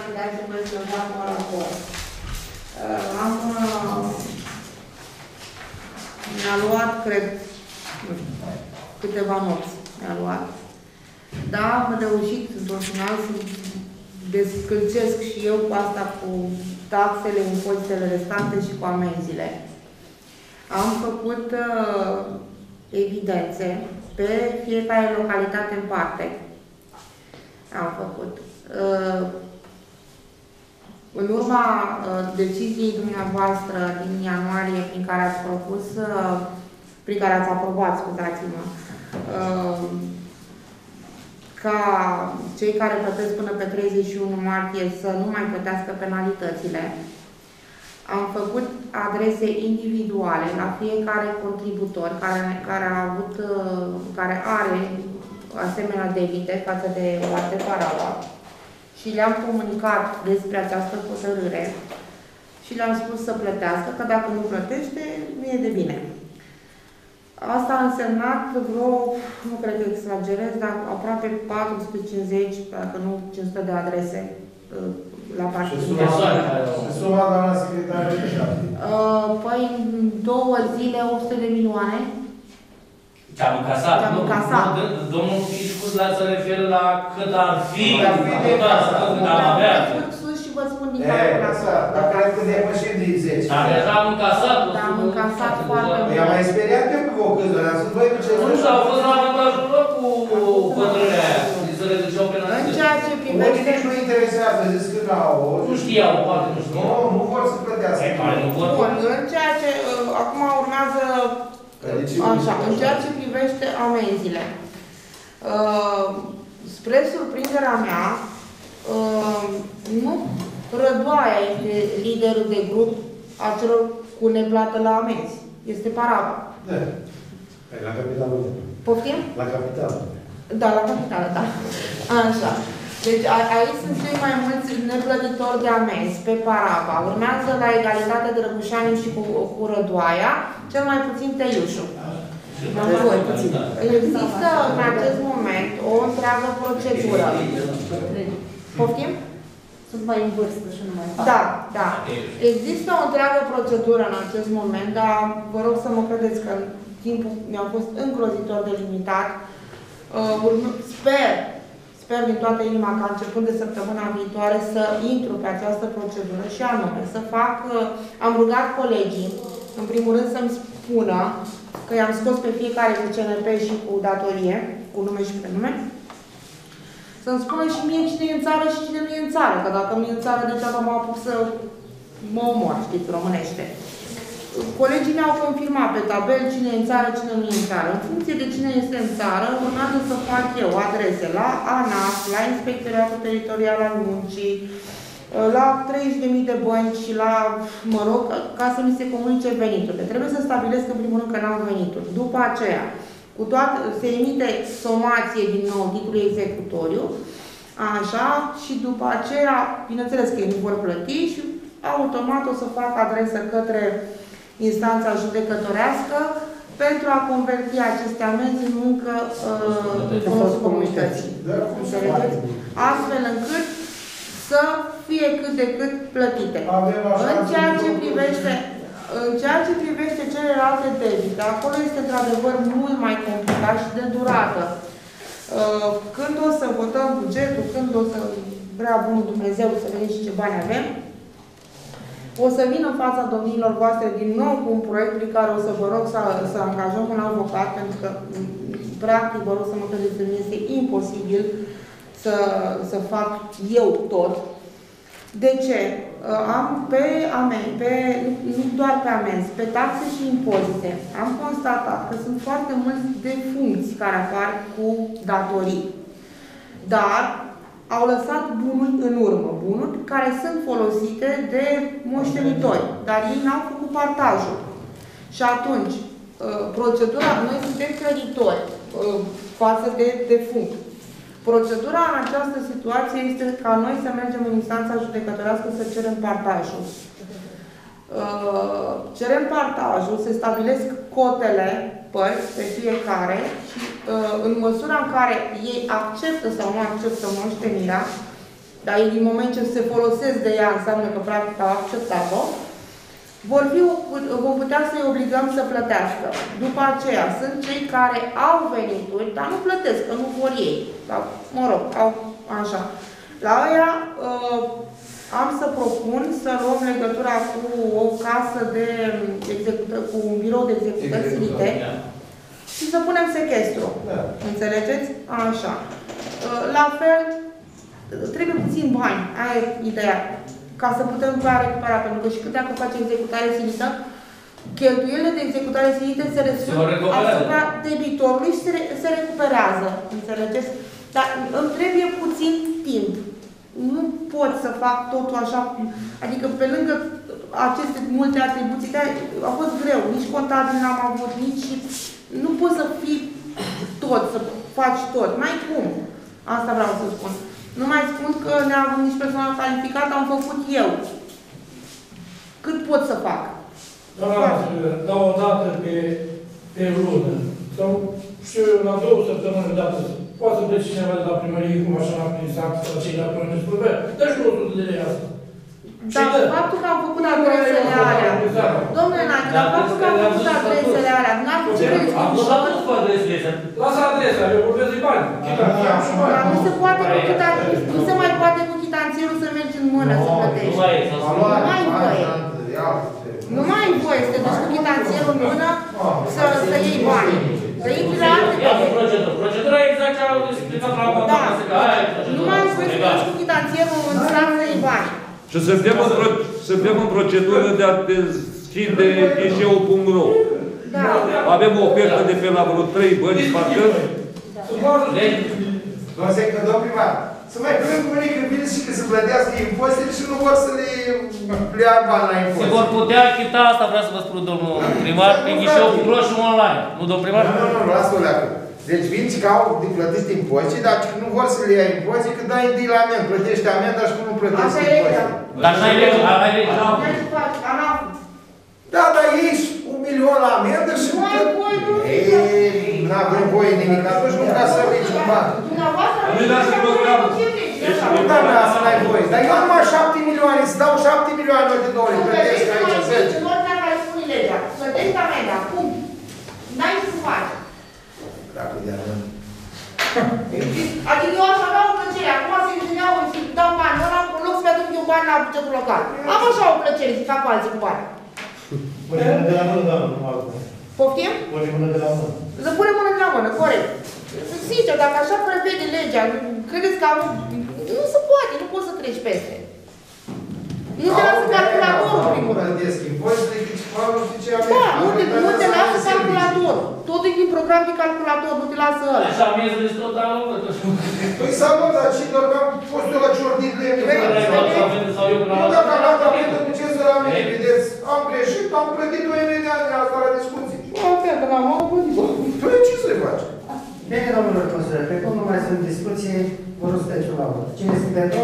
Mi-a luat, cred, nu știu, câteva nopți mi-a luat. Da, am reușit, într-un final, să descălcesc și eu cu asta, cu taxele, impozitele restante și cu amenziile. Am făcut evidențe pe fiecare localitate în parte. Am făcut. În urma deciziei dumneavoastră din ianuarie prin care ați propus, prin care ați aprobat, scuzați-mă, ca cei care plătesc până pe 31 martie să nu mai plătească penalitățile, am făcut adrese individuale la fiecare contributor care are asemenea debite față de OAT Paraua și le-am comunicat despre această hotărâre și le-am spus să plătească, că dacă nu plătește, nu e de bine. Asta a însemnat vreo, nu cred că exagerez, dar aproape 450, dacă nu 500 de adrese la partid. Și suma, doamna secretară, păi, în 2 zile, 800 de milioane. Ce-am încasat. Ce-am încasat. Domnul Piscu se referă la cât ar fi, cât am avea. Sus și vă spun din calculator. Dar cred că depășim de 10. Dar deja am încasat. Dar am încasat foarte mult. I-am mai speriat eu cu o câțiva, sunt voi cu ce nu știu, au fost la avantajul lor cu hotărârea aia. Se reduceau penalități. În ceea ce privește... Nu interesează, zic că n-au. Nu știau, poate nu știu. Nu vor să plătească. Bun, în ceea ce... Acum urmează... Așa, în ceea ce privește amenziile. Spre surprinderea mea, nu Rădoaia este liderul de grup a celor cu neplată la amenzi. Este Parava. Da. La capitală. Poftim? La capitală. Da, la capitală, da. Așa. Deci aici sunt cei mai mulți neplătitori de amenzi pe Parava. Urmează la egalitate Drăgușani și cu Rădoaia, cel mai puțin Teiușu. Există în acest moment o întreagă procedură. Poftim? Sunt mai în vârstă și nu mai fac. Da, da. Există o întreagă procedură în acest moment, dar vă rog să mă credeți că timpul mi-a fost îngrozitor de limitat. Sper din toată inima ca începând de săptămâna viitoare să intru pe această procedură și anume să fac, am rugat colegii, în primul rând să-mi spună că i-am scos pe fiecare cu CNP și cu datorie, cu nume și prenume, să-mi spună și mie cine e în țară și cine nu e în țară, că dacă nu e în țară, degeaba mă apuc să mă omor, știți, românește. Colegii mi-au confirmat pe tabel cine e în țară, cine nu e în țară. În funcție de cine este în țară, urmează să fac eu adrese la ANAF, la Inspectoratul Teritorial al Muncii, la 30.000 de bănci și la, mă rog, ca să mi se comunice veniturile. Trebuie să stabilesc în primul rând că n-am venituri. După aceea, se emite somație din nou titlul executoriu, așa, și după aceea, bineînțeles că ei nu vor plăti și automat o să fac adresă către instanța judecătorească pentru a converti aceste amenzi în muncă în folosul comunității. Înțelegeți? Astfel încât să fie cât de cât plătite. În ceea ce privește celelalte debite, acolo este într-adevăr mult mai complicat și de durată. Când o să votăm bugetul, când o să vrea bunul Dumnezeu să vedem și ce bani avem, o să vin în fața domnilor voastre din nou cu un proiect prin care o să vă rog să angajăm un avocat, pentru că, practic, vă rog să mă credeți, îmi este imposibil să fac eu tot. De ce? Am nu doar pe amenzi, pe taxe și impozite. Am constatat că sunt foarte mulți defuncți care apar cu datorii. Dar au lăsat bunuri în urmă, bunuri care sunt folosite de moștenitori, dar ei n-au făcut partajul. Și atunci, procedura, noi suntem creditori față de defunct. Procedura în această situație este ca noi să mergem în instanța judecătorească să cerem partajul. Cerem partajul, se stabilesc cotele părți pe fiecare și în măsura în care ei acceptă sau nu acceptă moștenirea, dar ei din moment ce se folosesc de ea înseamnă că practic au acceptat-o, vom putea să-i obligăm să plătească. După aceea, sunt cei care au venituri, dar nu plătesc, că nu vor ei. Sau, mă rog, au așa. La aia am să propun să luăm legătura cu o casă de cu un birou de executări silite și să punem sechestru. Înțelegeți? Așa. La fel, trebuie puțin bani. Aia e ideea. Ca să putem recupera, pentru că și cât dacă face executare silită, cheltuielile de executare silită se resurg asupra debitorului și se recuperează. Înțelegeți? Dar îmi trebuie puțin timp. Nu pot să fac totul așa, adică pe lângă aceste multe atribuții, a fost greu, nici contabil n-am avut, nici nu poți să fii tot, să faci tot, mai cum? Asta vreau să spun. Nu mai spun că neavând nici personal calificat, am făcut eu. Cât pot să fac? Da, o dată pe lună, sau și la 2 săptămâni o dată, poate să pleci cineva de la primărie, cum așa la prin sac, sau cei de la primărie, spune, bă, dă-și 100 de lei asta. Dar faptul că am făcut adresele alea, domnule Nachi, dar faptul că am făcut adresele alea, n-ar fi ce crezi? Am făcut cu adresele. Lasă adresa, eu vorbesc de bani. Dar nu se poate cu chitanțierul, nu se mai poate cu chitanțierul să mergi în mână să plătești. Nu mai ai voie. Nu mai ai voie să te duci cu chitanțierul în mână să iei bani. Să intri la alte căsători. Procedura exact ce au explicat la da. Nu mai ai voie să te duci cu chitanțierul în stat să iei bani. Și suntem în procedură de a deschide ghișeu.ro. Da. Avem o ofertă de pe la vreo 3 bănci, parcă. Domnul primar, să mai plâng cu unii că vine și că se plătească impozitele și nu vor să le ia bani la impozite. Se vor putea achita, asta vreau să vă spun, domnul primar, pe ghișeu.ro și online. Nu, domnul primar? Nu, lasă-o leacă. Deci vin și că au de plătit impozite, dar nu vor să le ia impozite, că dai întâi la amend, plătești amend, dar și nu plătești impozite. Dar n-ai legă, ai legă. Da, dar ieși 1 milion la amendă și... Nu ai voie, nu. N-avem voie nimic, atunci nu ca să niciun bani. Nu lasă programul. Nu, doamna, să n-ai voie. Dar eu numai 7 milioane, îți dau 7 milioane de dolari, plătesc aici 10. Nu ordinea care spune legea. Plătești amenda, cum? N-ai ce să faci. Dacă de amendă. Adică eu aș avea o plăcere. Acum se gândeau să dau bani, în loc să-mi aduc eu bani la bugetul local. Am așa o plăcere să fac alții cu bani. Pune mână de la mână, doamnă, nu altă. Poftim? Pune mână de la mână. Să punem mână de la mână, corect. Sincer, dacă așa prevede legea, credeți că nu se poate, nu poți să treci peste. Nu te lasă calculatorul, primul rând. Da, nu te lasă calculatorul. Totul e din program de calculator, nu te lasă ăla. Așa miezul este tot la urmă. Păi s-a luat, dar și doar că am fost eu la ciordit de mine. Nu, dacă am luat amendă cu ce să la mine, vedeți, am greșit, am plătit-o imediat de asta la discuții. Că n-am plătit. Păi ce să-i faci? Bine, domnilor consilieri, pe cum nu mai sunt discuții, vă rog să treceți la vot. Cine este pentru?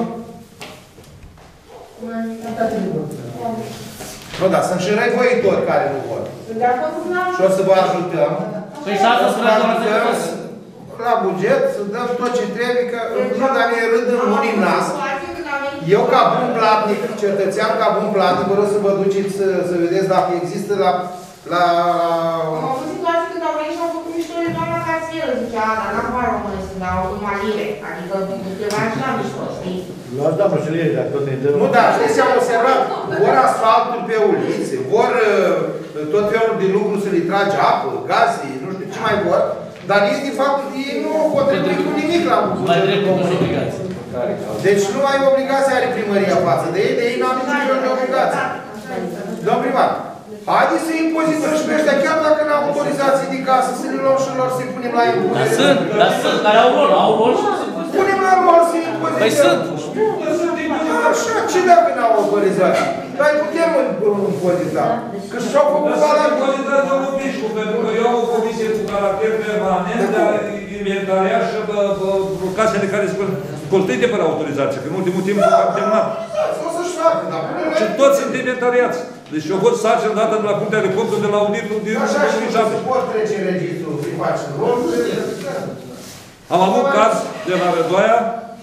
Nu, da, sunt și răivoitori care nu vor. Și o să vă ajutăm. Păi și asta spune la buget, să dăm tot ce trebuie, că nu, dar ne râd în unii nas. Eu, ca bun platnic, cetățean, ca bun platnic, vă rog să vă duceți să vedeți dacă există la... Am avut situații când au venit și au făcut mișto de doamna casieră, zicea, dar n-am mai română să dau numai lire. Adică ceva și la mișto, știi? Luați, doamnă, și lire, dacă tot ne dă... Nu, dar știți, am observat, vor asfalturi pe ulițe, vor tot felul de lucruri să le trage apă, gaze, nu știu ce mai vor, dar ei, de fapt, ei nu au contribuit cu nimic la bugetul. Mai dreptul și obligații. Deci nu ai obligația, are primăria față de ei n-au niciun fel de obligație. Domn primar, haideți să impozităm și pe ăștia, chiar dacă n-au autorizații de casă, să le luăm și lor să-i punem la impunere. Dar sunt, care au rol și punem la rol să-i impozităm. Păi sunt. Așa, ce dacă n-au autorizații? Dar putem impozita. Că și-au făcut valabil. Impozita domnul Pișcu, pentru că eu am o comisie cu caracter permanent de a inventaria și casele care sunt construite fără autorizație, că în ultimul timp am terminat. O să-și facă, dar... Și toți sunt inventariați. Deci eu pot sarcini dată de la Curtea de Conturi de la auditul din 2007. Așa și se pot trece în registrul privat și rol. Am avut caz de la Rădoaia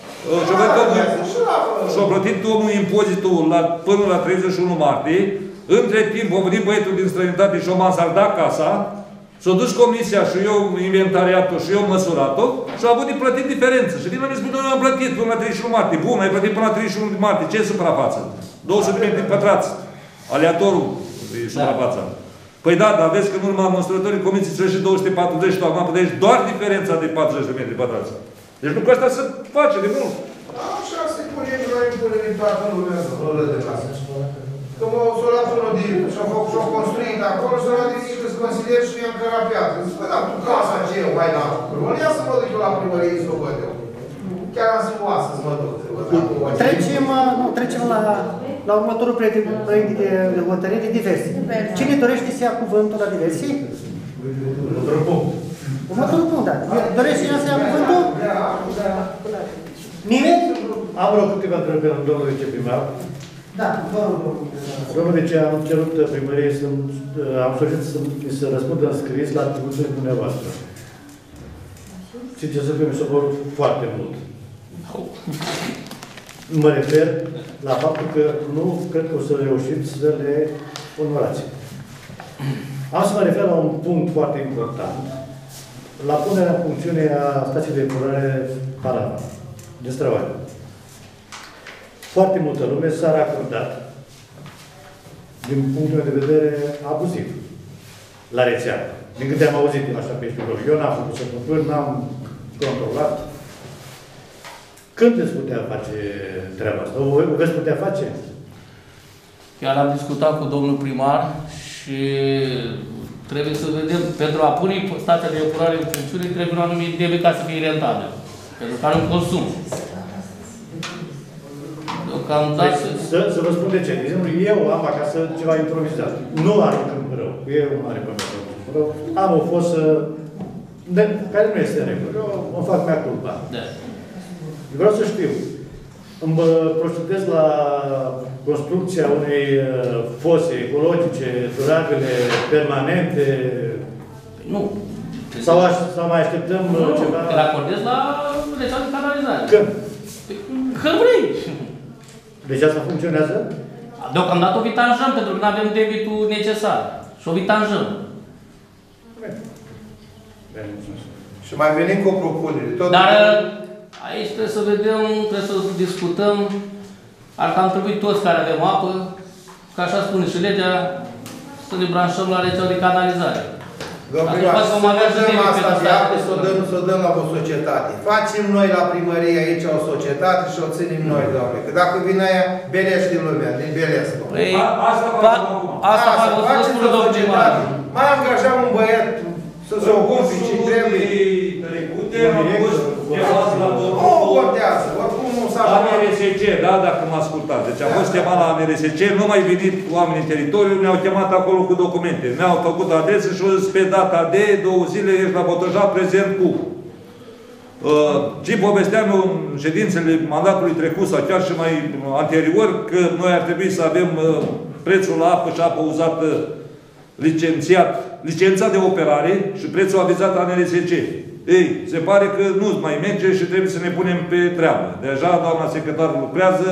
și-a plătit omul impozitul până la 31 martie. Între timp a venit băietul din străinătate și a mansardat casa S-a dus comisia și eu inventariat-o și eu măsurat-o și a avut de plătit diferență. Și din mi spune, noi am plătit până la 31 martie. Bun, ai plătit până la 31 martie. Ce suprafață? 200 de metri pătrați. Aleatorul e suprafața. Păi da, dar vezi că în urma măsurătorii comisiei se și 240 și acum plătești doar diferența de 40 de metri pătrați. Deci lucrul ăsta se face de mult. Așa se pune, noi punem în toată lumea, rolă de casă. Că s-a luat unul și-a construit acolo, s-a luat de niște consilieri și i-am cărat piatră. Zic, bă, dar tu casa aceea o ai la acolo. Ia să mă duc eu la primărie să o văd eu. Chiar am să oasă să mă duc. Trecem la următorul proiect de hotărâre de diverse. Cine dorește să ia cuvântul la diverse? Următorul punct. Următorul punct, da. Dorește să ia cuvântul? Nimeni? Am rog câteva întrebări, domnul viceprimar. Da, Domnul vice, am cerut primăriei am solicitat să răspundă în scris la atribuțiile dumneavoastră. Sincer să fiu, mi s-a părut foarte mult. Mă refer la faptul că nu cred că o să reușiți să le onorați. Am să mă refer la un punct foarte important. La punerea în funcțiune a stației de epurare Parava, din Străoane. Foarte multă lume s-a racordat, din punctul meu de vedere, abuziv la rețea. Din câte am auzit din așa pe știut. Eu n-am făcut săptămâni, n-am controlat. Când veți putea face treaba asta? O veți putea face? Chiar am discutat cu domnul primar și trebuie să vedem, pentru a pune stația de epurare în funcțiune, trebuie un anumit debit ca să fie rentabil. Pentru că are un consum. Să vă spun de ce. De exemplu, eu am acasă ceva improvizat. Nu are un rău. Eu nu are rău. Am o fosă care nu este regulă. Eu îmi fac mea culpa. Da. Vreau să știu. Îmi procedez la construcția unei fose ecologice, durabile, permanente. Nu. Sau mai așteptăm ceva? Te racordezi la rețeaua de canalizare. Când? Când vrei. Deci asta funcționează? Deocamdată o vitanjăm, pentru că nu avem debitul necesar. Și o vitanjăm. Și mai venim cu o propunere. Dar aici trebuie să vedem, trebuie să discutăm. Ar cam trebui toți care avem apă, ca așa spune și legea, să ne branșăm la rețeaua de canalizare. Domnule, să dăm asta de apă, să o dăm la o societate. Facem noi la primărie aici o societate și o ținem noi, doamne. Că dacă vine aia, belești din lumea, din belesc. Asta faceți o societate. Mai angajam un băiat să se ocupe ce trebuie. Nu contează, oricum nu s-a la MRSC, da, dacă mă ascultați. Deci am fost chemat la MRSC, nu mai venit oamenii în teritoriu, ne-au chemat acolo cu documente. Ne-au făcut adresă și au zis pe data de 2 zile ești la Botoja prezent cu. Ce povesteam eu în ședințele mandatului trecut sau chiar și mai anterior, că noi ar trebui să avem prețul la apă și apă uzată licența de operare și prețul avizat la NRSC. Ei, se pare că nu mai merge și trebuie să ne punem pe treabă. Deja doamna secretar lucrează.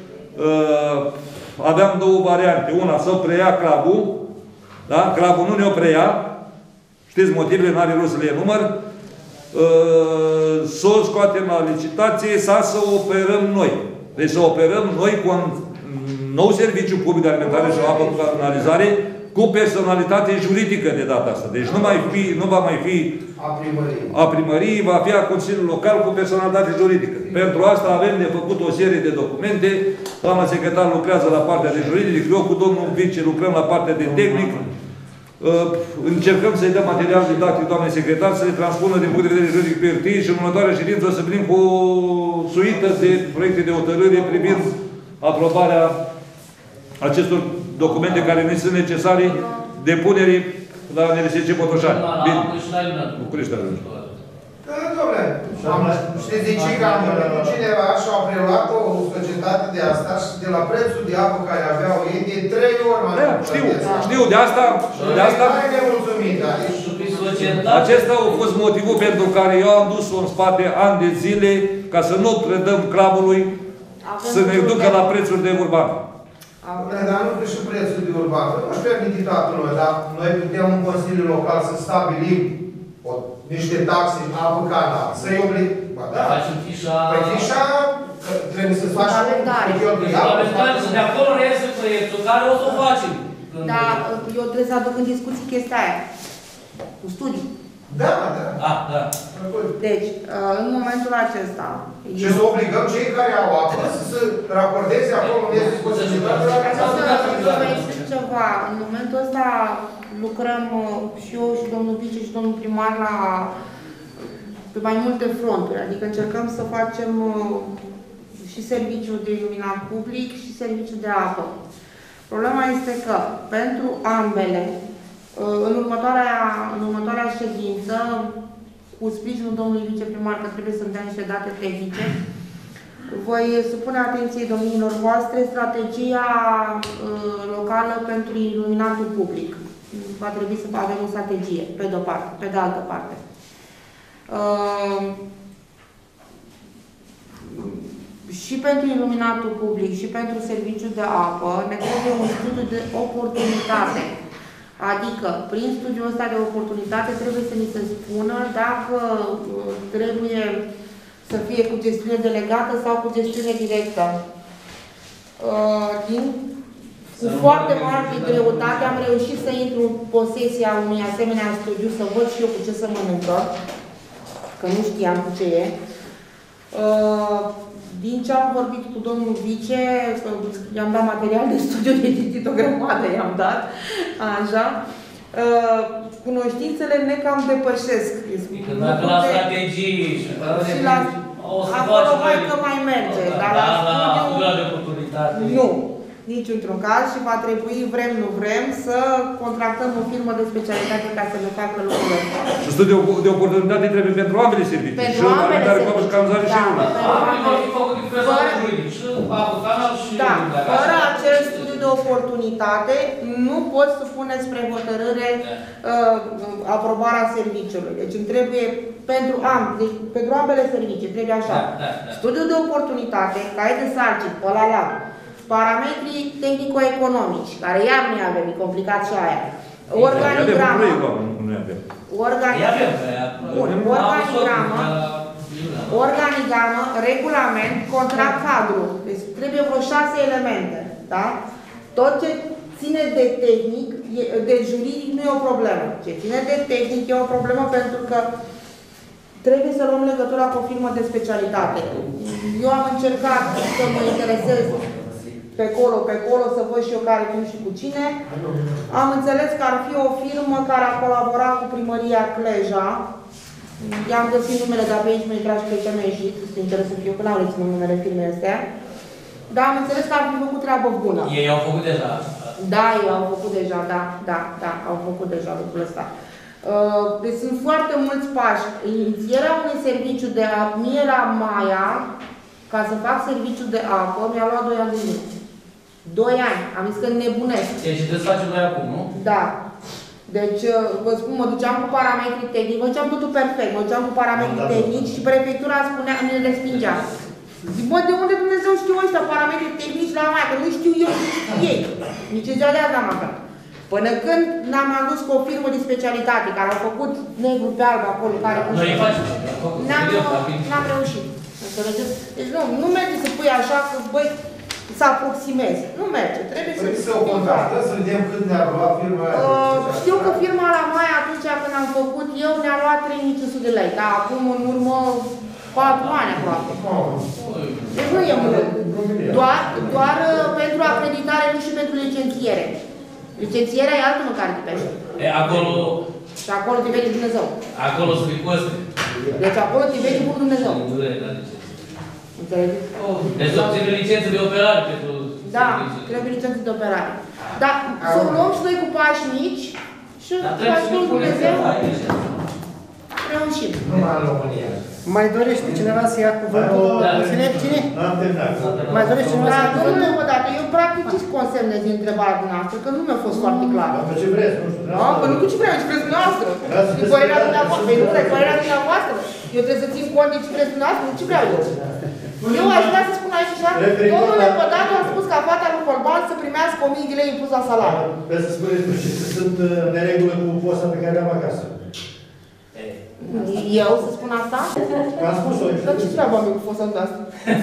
Aveam două variante. Una, să preia crabul. Da? Crabul nu ne-o preia. Știți motivele, n-are rost să le enumăr. Să o scoatem la licitație sau să o operăm noi. Deci să operăm noi cu un nou serviciu public de alimentare și apă cu canalizare cu personalitate juridică de data asta. Deci nu va mai fi a primăriei, va fi a Consiliului Local cu personalitate juridică. Pentru asta avem de făcut o serie de documente. Doamna secretar lucrează la partea de juridic, eu cu domnul vice lucrăm la partea de tehnic. Încercăm să-i dăm material didactic doamnei secretar să le transpună din punct de vedere juridic pe hârtie și în următoarea ședință o să venim cu o suită de proiecte de hotărâre privind aprobarea acestor documente care ne sunt necesare depunerii la NRSC Botoșani. Bine. București, Dom'le, știți de ce? Că am vorbit cu cineva și au preluat o societate de asta și de la prețul de apă care aveau ei, de 3 ori mai mult. Știu, de asta... Mai nemulțumit, acesta a fost motivul pentru care eu am dus-o în spate ani de zile ca să nu predăm crabului să ne ducă la prețuri de urban. Dar nu și prețul de urban. Nu știu acreditatul noi, dar noi putem în Consiliul Local să stabilim niște taxe, apă, canal, să-i obligăm. Da. Facem fișa... Păi fișa, trebuie să faci parlamentare. Și de acolo reiese proiectul, care o să o facem. Da, eu trebuie să aduc în discuție chestia aia. Cu studii. Da, da. Da. Deci, în momentul acesta... Și să obligăm cei care au apă să se raporteze acolo unde este posibilitatea. Să vă explic ceva. În momentul ăsta lucrăm și eu și domnul vice și domnul primar pe mai multe fronturi. Adică încercăm să facem și serviciul de iluminat public și serviciul de apă. Problema este că pentru ambele, în următoarea ședință, cu sprijinul domnului viceprimar, că trebuie să-mi dea niște date tehnice, voi supune atenției domnilor voastre strategia locală pentru iluminatul public. Va trebui să avem o strategie, pe de-o parte, pe de altă parte. Și pentru iluminatul public și pentru serviciul de apă ne trebuie un studiu de oportunitate. Adică, prin studiul ăsta de oportunitate trebuie să ni se spună dacă trebuie să fie cu gestiune delegată sau cu gestiune directă. Cu foarte mare greutate am reușit să intru în posesia unui asemenea studiu, să văd și eu cu ce să mănâncă, că nu știam cu ce e. Din ce am vorbit cu domnul vice, i-am dat material de studiu, de citit o grămadă, i-am dat, așa. Cunoștințele ne cam depășesc. Dacă la strategii și la acolo mai că mai merge, dar la studiu nu, nici într-un caz și va trebui, vrem, nu vrem, să contractăm o firmă de specialitate ca să ne facă lucrurile astea. Și studiul de oportunitate trebuie pentru ambele servicii. Pentru ambele servicii. Da, fără acel studiu de oportunitate, nu poți să puneți spre hotărâre aprobarea serviciului. Deci îmi trebuie, pentru ambele servicii, trebuie așa. Studiul de oportunitate, cai de sarcini, ăla, parametrii tehnico-economici, care iar nu avem, e complicat și aia. Organigramă, regulament, contract cadru. Deci trebuie vreo 6 elemente. Da? Tot ce ține de tehnic, de juridic, nu e o problemă. Ce ține de tehnic e o problemă pentru că trebuie să luăm legătura cu o firmă de specialitate. Eu am încercat să mă interesez pe acolo, să văd și eu care cum și cu cine. Am înțeles că ar fi o firmă care a colaborat cu primăria Cleja. I-am găsit numele, dar pe aici mi-a intrat și pe aici mi-a ieșit, sincer să fiu, că n-au reținut numele firmei astea. Dar am înțeles că ar fi făcut treabă bună. Ei au făcut deja. Da, ei au făcut deja, da, au făcut deja lucrul ăsta. Deci sunt foarte mulți pași. Inițierea unui serviciu de apă, mie la Maia, ca să fac serviciu de apă, mi-a luat 2 ani de zi. 2 ani. Am zis că nebunesc. Deci trebuie să facem noi acum, nu? Da. Deci, vă spun, mă duceam cu parametrii tehnici, mă duceam totul perfect, mă duceam cu parametrii tehnici și prefectura spunea, ne respingea. Zic, bă, de unde Dumnezeu știu ăștia parametrii tehnici la Maia, că nu știu eu, nu știu ei. Nici în ziua de azi n-am aflat. Până când n-am adus cu o firmă de specialitate, care au făcut negru pe alb acolo, care... N-am reușit. Înțelegeți? Deci nu merge să pui așa că, băi, să aproximezi. Nu merge. Trebuie să o contactăm, să vedem cât ne-a luat firma aia. Știu că firma la Maia, atunci când am făcut eu, ne-a luat 3500 de lei. Dar acum, în urmă, 4 ani aproape. Deci nu e mult. Doar pentru acreditare, nu și pentru licențiere. Licențierea e altă măcar de pește. Acolo... Și acolo te vede Dumnezeu. Acolo sunt coste. Deci acolo te vede cu Dumnezeu. Înțelegeți? Deci să obține licență de operare pentru... Da, trebuie licență de operare. Dar să o luăm și noi cu pași mici și faci cu Dumnezeu. Reușim. Numai în România. Mai dorește cineva să ia cuvântul? Cine? N-am terminat. Mai dorește cineva să ia cuvântul? Domnule, o dată, eu practic ce consemnez din întrebarea dumneavoastră, că nu mi-a fost foarte clar. Dar ce vreți, nu știu. Că nu cu ce vreau, ce vreți dumneavoastră. Din părerea dumneavoastră. Păi nu, părerea dumneavoastră. Eu trebuie să țin cont de ce vreți dumneavoastră, nu ce vreau eu. Eu aș vrea să spun aici așa, domnul Lepădatu a spus ca fata lui Colban să primească 1000 de lei impus la salariu. Vreau să spuneți că sunt neregulă cu posta pe care am acasă. Eu să spun asta? Am spus-o. Dar ce treabă am eu cu fosta asta?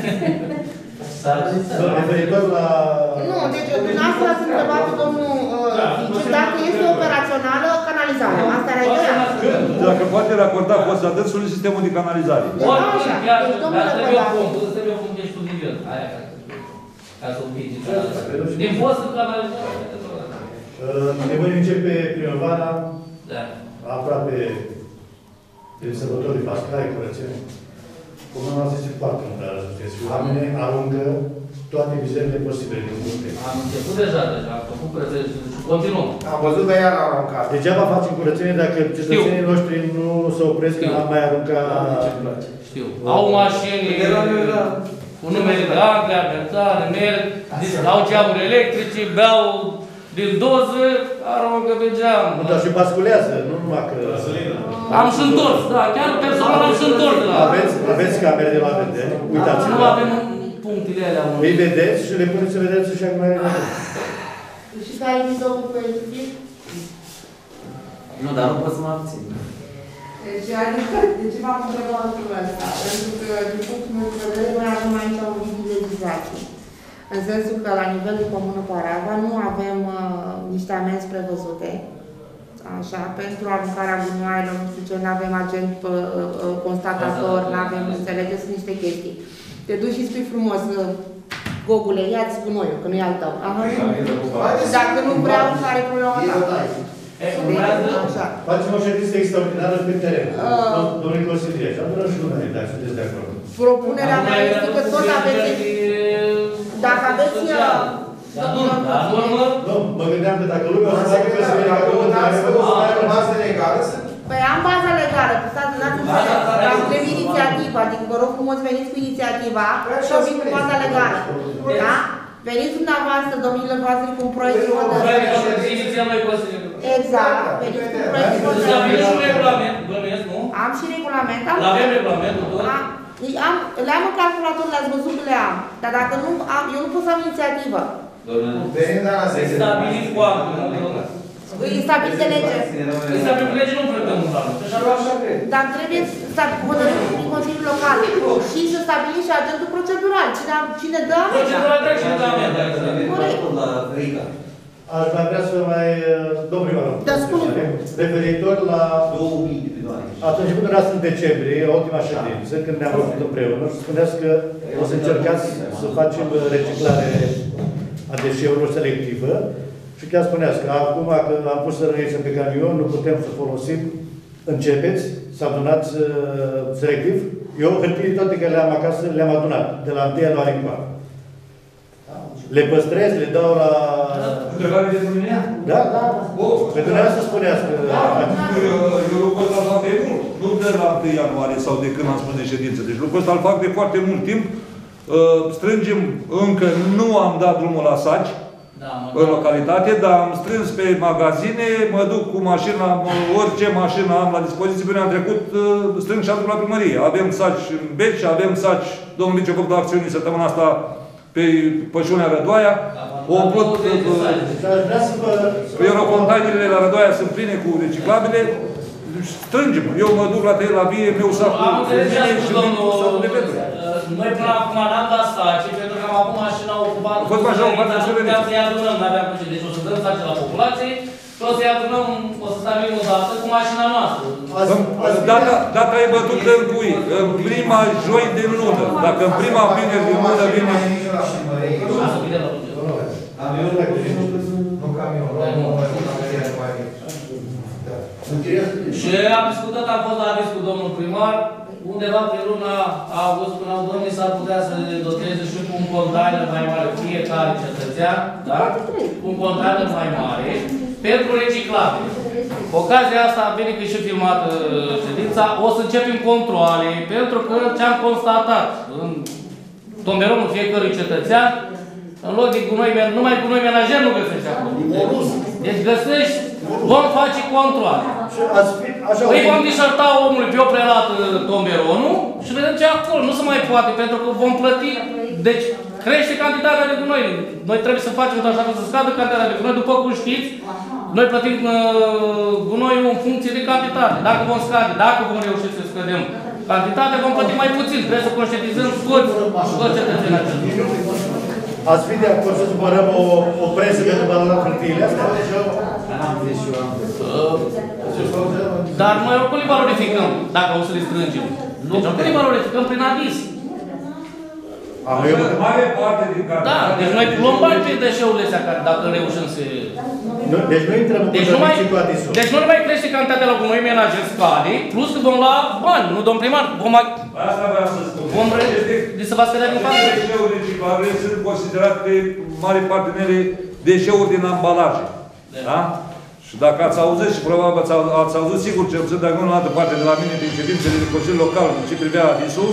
Referitor la... Nu, deci dumneavoastră ați întrebat pe domnul Vici dacă este operațională canalizarea. Asta era ideea. Dacă poate racorda posta dânsului sistemul de canalizare. Așa, deci domnul Lepădatu. Trebuie o funcție studiilor. Aia ca să împingi. Din postă canalizare. Ne voi începe primăvara, Da. aproape de sărbătorii pascale, curățenie. Comuna noastră este foarte mult, știți, și oamenii aruncă toate mizerile posibile din multe. Am început deja, am făcut curățenie și continuăm. Am văzut că iar au aruncat. Degeaba facem curățenie dacă cetățenii noștri nu se opresc când am mai aruncat. Știu. Au mașini cu numere de angle, avertare, merg, au geamuri electrice, beau din doză, aruncă pe geam. Nu, dar și basculează, nu numai că... Am și întors, da, chiar personal am și întors. Aveți camere de la vedere, uitați-vă. Nu avem punctele alea. Îi vedeți și le puneți să vedeți și acum mai Și care e domnul Părinții? Nu, dar nu pot să mă abțin. Deci, adică, de ce v-am întrebat lucrul ăsta? Pentru că, din punctul meu de vedere, noi avem aici un vid de legislație. În sensul că, la nivel de comună Parava, nu avem niște amenzi prevăzute. Așa, pentru aruncarea gunoaielor, nu știu ce, nu avem agent constatator, nu avem, înțelegeți, sunt niște chestii. Te duci și spui frumos, Gogule, ia-ți gunoiul, că nu e al tău. Și dacă nu vreau, care e problema ta? Facem o ședință extraordinară pe teren. Domnule consilier, și adunăm și numele, dacă sunteți de acord. Propunerea mea este că tot aveți... Dacă aveți... Nu, mă gândeam că dacă lumea o să facă pe să vedea că am bază legală. Păi am baza legală, că stați în ați înțeles. Dar trebuie inițiativa, adică vă rog frumos veniți cu inițiativa și o vin cu baza legală. Da? Veniți dumneavoastră, domnile voastre, cu un proiect de hotărâre. Exact, veniți cu un proiect de hotărâre. Am și regulament, bănuiesc, nu? Am și regulament. Avem regulamentul tot? Le-am în calculator, le-ați văzut că le am. Dar dacă nu am, eu nu pot să am inițiativă. Stabilit cu actul. E stabilit de lege. E stabilit de lege, nu plătăm un an. Dar trebuie să hotărâm prin Consiliul Local și să stabilim și agentul procedural. Cine dă amenda? Procedural trebuie cine dă amenda. Corect. Aș mai vrea să mai... Domnul Ioanu. Da, spune. Referitor la... 2000 de bani. Atunci când erați în decembrie, ultima ședință, când ne-am făcut împreună, spuneați că o să încercați să facem reciclare a deșeurilor selectivă și chiar spuneați că acum că am pus sărăniță pe camion, nu putem să folosim, începeți să adunați selectiv. Eu, hârtiile toate care le-am acasă, le-am adunat, de la 1 ianuarie încoace. Le păstrez, le dau la... Întrebare de Dumnezeu? Da, da. Pe dumneavoastră să spuneați că... Eu lucrul ăsta îl fac de mult. Nu de la 1 ianuarie sau de când am spus de ședință. Deci lucrul ăsta îl fac de foarte mult timp. Strângem, încă nu am dat drumul la saci, în localitate, dar am strâns pe magazine, mă duc cu mașina, orice mașină am la dispoziție. Până am trecut, strâng și aduc la primărie. Avem saci în Beci, avem saci, domnul Vice făcut acțiuni săptămâna asta pe pășunea Rădoaia. O umplut, eurocontainerele la Rădoaia sunt pline cu reciclabile. Strângem. Eu mă duc la tăi la vie, meu sac cu vine și vin cu sacul de petru. Noi până acum n-am dat saci, pentru că am avut mașina ocupată. A fost mașina ocupată în Săveniță. Puteam să-i adunăm, n-aveam cu ce. Deci o să dăm saci la populație și o să-i adunăm, o să stabilim o dată cu mașina noastră. Data e bătută în cui? În prima joi din lună. Dacă în prima vineri din lună vine... Și am discutat, am fost la risc cu domnul primar, undeva pe luna august până în 2000 s-ar putea să ne doteze și cu un container mai mare, fiecare cetățean, da? Cu un container mai mare, pentru reciclabile. Ocazia asta, bine că e și filmată ședința, o să începem controale, pentru că ce am constatat în tomberonul fiecărui cetățean, În loc de gunoi, numai gunoi menajer nu găsești acolo. Deci găsești, vom face controle. Păi vom diserta omului pe o prelată tomberonul și vedem ce acolo. Nu se mai poate, pentru că vom plăti. Deci crește cantitatea de gunoi. Noi trebuie să facem așa că să scadă cantitatea de gunoi. După cum știți, noi plătim gunoiul în funcție de cantitate. Dacă vom scade, dacă vom reuși să scădem cantitatea, vom plăti mai puțin. Trebuie să conștientizăm toți cetățenii aceștia. Ați fi de acord să supărăm o presă pentru valoarea hârtiile astea? Dar noi oricum le valorificăm, dacă o să le strângem. Deci oricum le valorificăm prin adis. Mare parte din care... Da, deci noi luăm bani pe deșeurile astea, dacă reușim să... Deci nu intrăm în contradicții cu adisul. Deci nu mai crește cantitatea la gunoi menajer scade, plus că vom lua bani, nu domn primar. Asta vreau să spun. Deci să va scădea din față. Deșeuri reciclabile sunt considerate mare parte din ele deșeuri din ambalaje. Da? Și dacă ați auzit, și probabil ați auzit sigur cel puțin de în altă parte de la mine, din ședințele de Consiliul Local, în ce privea adisul,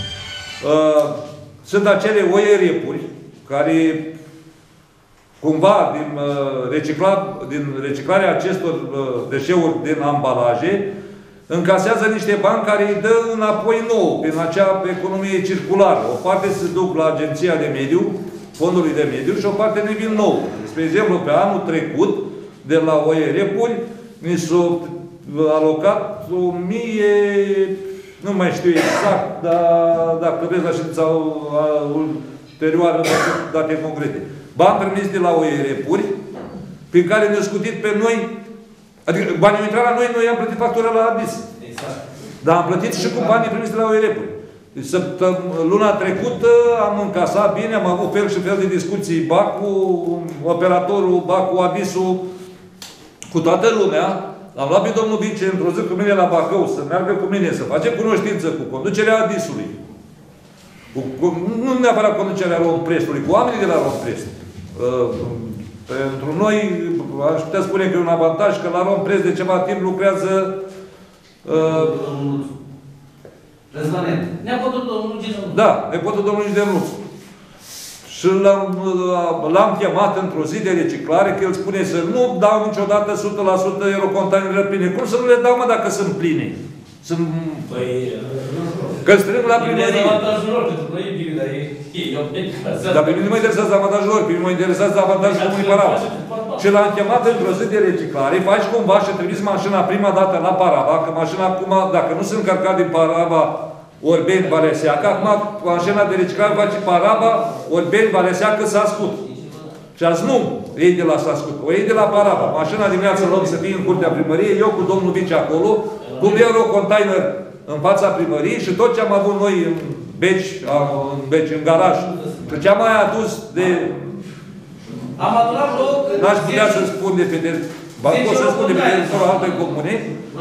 sunt acele oierepuri care cumva din reciclarea acestor deșeuri din ambalaje încasează niște bani care îi dă înapoi nou prin acea economie circulară. O parte se duc la Agenția de Mediu, Fondului de Mediu, și o parte ne vin nou. Spre exemplu, pe anul trecut, de la oierepuri, ni s-au alocat 1000, nu mai știu exact, dar dacă vreți la ședința ulterioară, date concrete. Bani primiți de la oierepuri, prin care ne-au scutit pe noi, adică banii au intrat la noi, noi am plătit factura la ADIS. Exact. Dar am plătit și cu banii primiți de la oierepuri. Deci, luna trecută am încasat bine, am avut fel și fel de discuții, ba cu operatorul, ba cu ADIS-ul, cu toată lumea. Am luat pe domnul vice într-o zi cu mine la Bacău, să meargă cu mine, să facem cunoștință cu conducerea ADIS-ului. Nu neapărat conducerea Rompresului, cu oamenii de la Romprest. Pentru noi, aș putea spune că e un avantaj că la Romprest de ceva timp lucrează Răzvanent. Nepotul domnului Gideon. Da, nepotul domnului Gideon. Și l-am chemat într-o zi de reciclare, că el spune să nu dau niciodată 100% eurocontainerele pline. Cum să nu le dau, mă, dacă sunt pline? Sunt... Că strâng la primărie. Dar pe mine nu mă interesează avantajul lor, pe mine mă interesează avantajul Comunii Parava. Și l-am chemat într-o zi de reciclare, faci cumva și trimis mașina prima dată la Parava, că mașina acum, dacă nu sunt încărcat din Parava, Orbeni, Baleseacă, acum mașina de reciclare face Parava, Orbeni, Baleseacă, Sascut. Și azi nu ei de la Sascut, o ei de la Parava. Mașina dimineața luăm să fie în curtea primăriei, eu cu domnul vice acolo, cu un eurocontainer în fața primăriei și tot ce am avut noi în Beci, în garaj, și ce am mai adus de... Am adunat loc... N-aș putea să spun de pe pot să spun de pe teritoriul altei comune.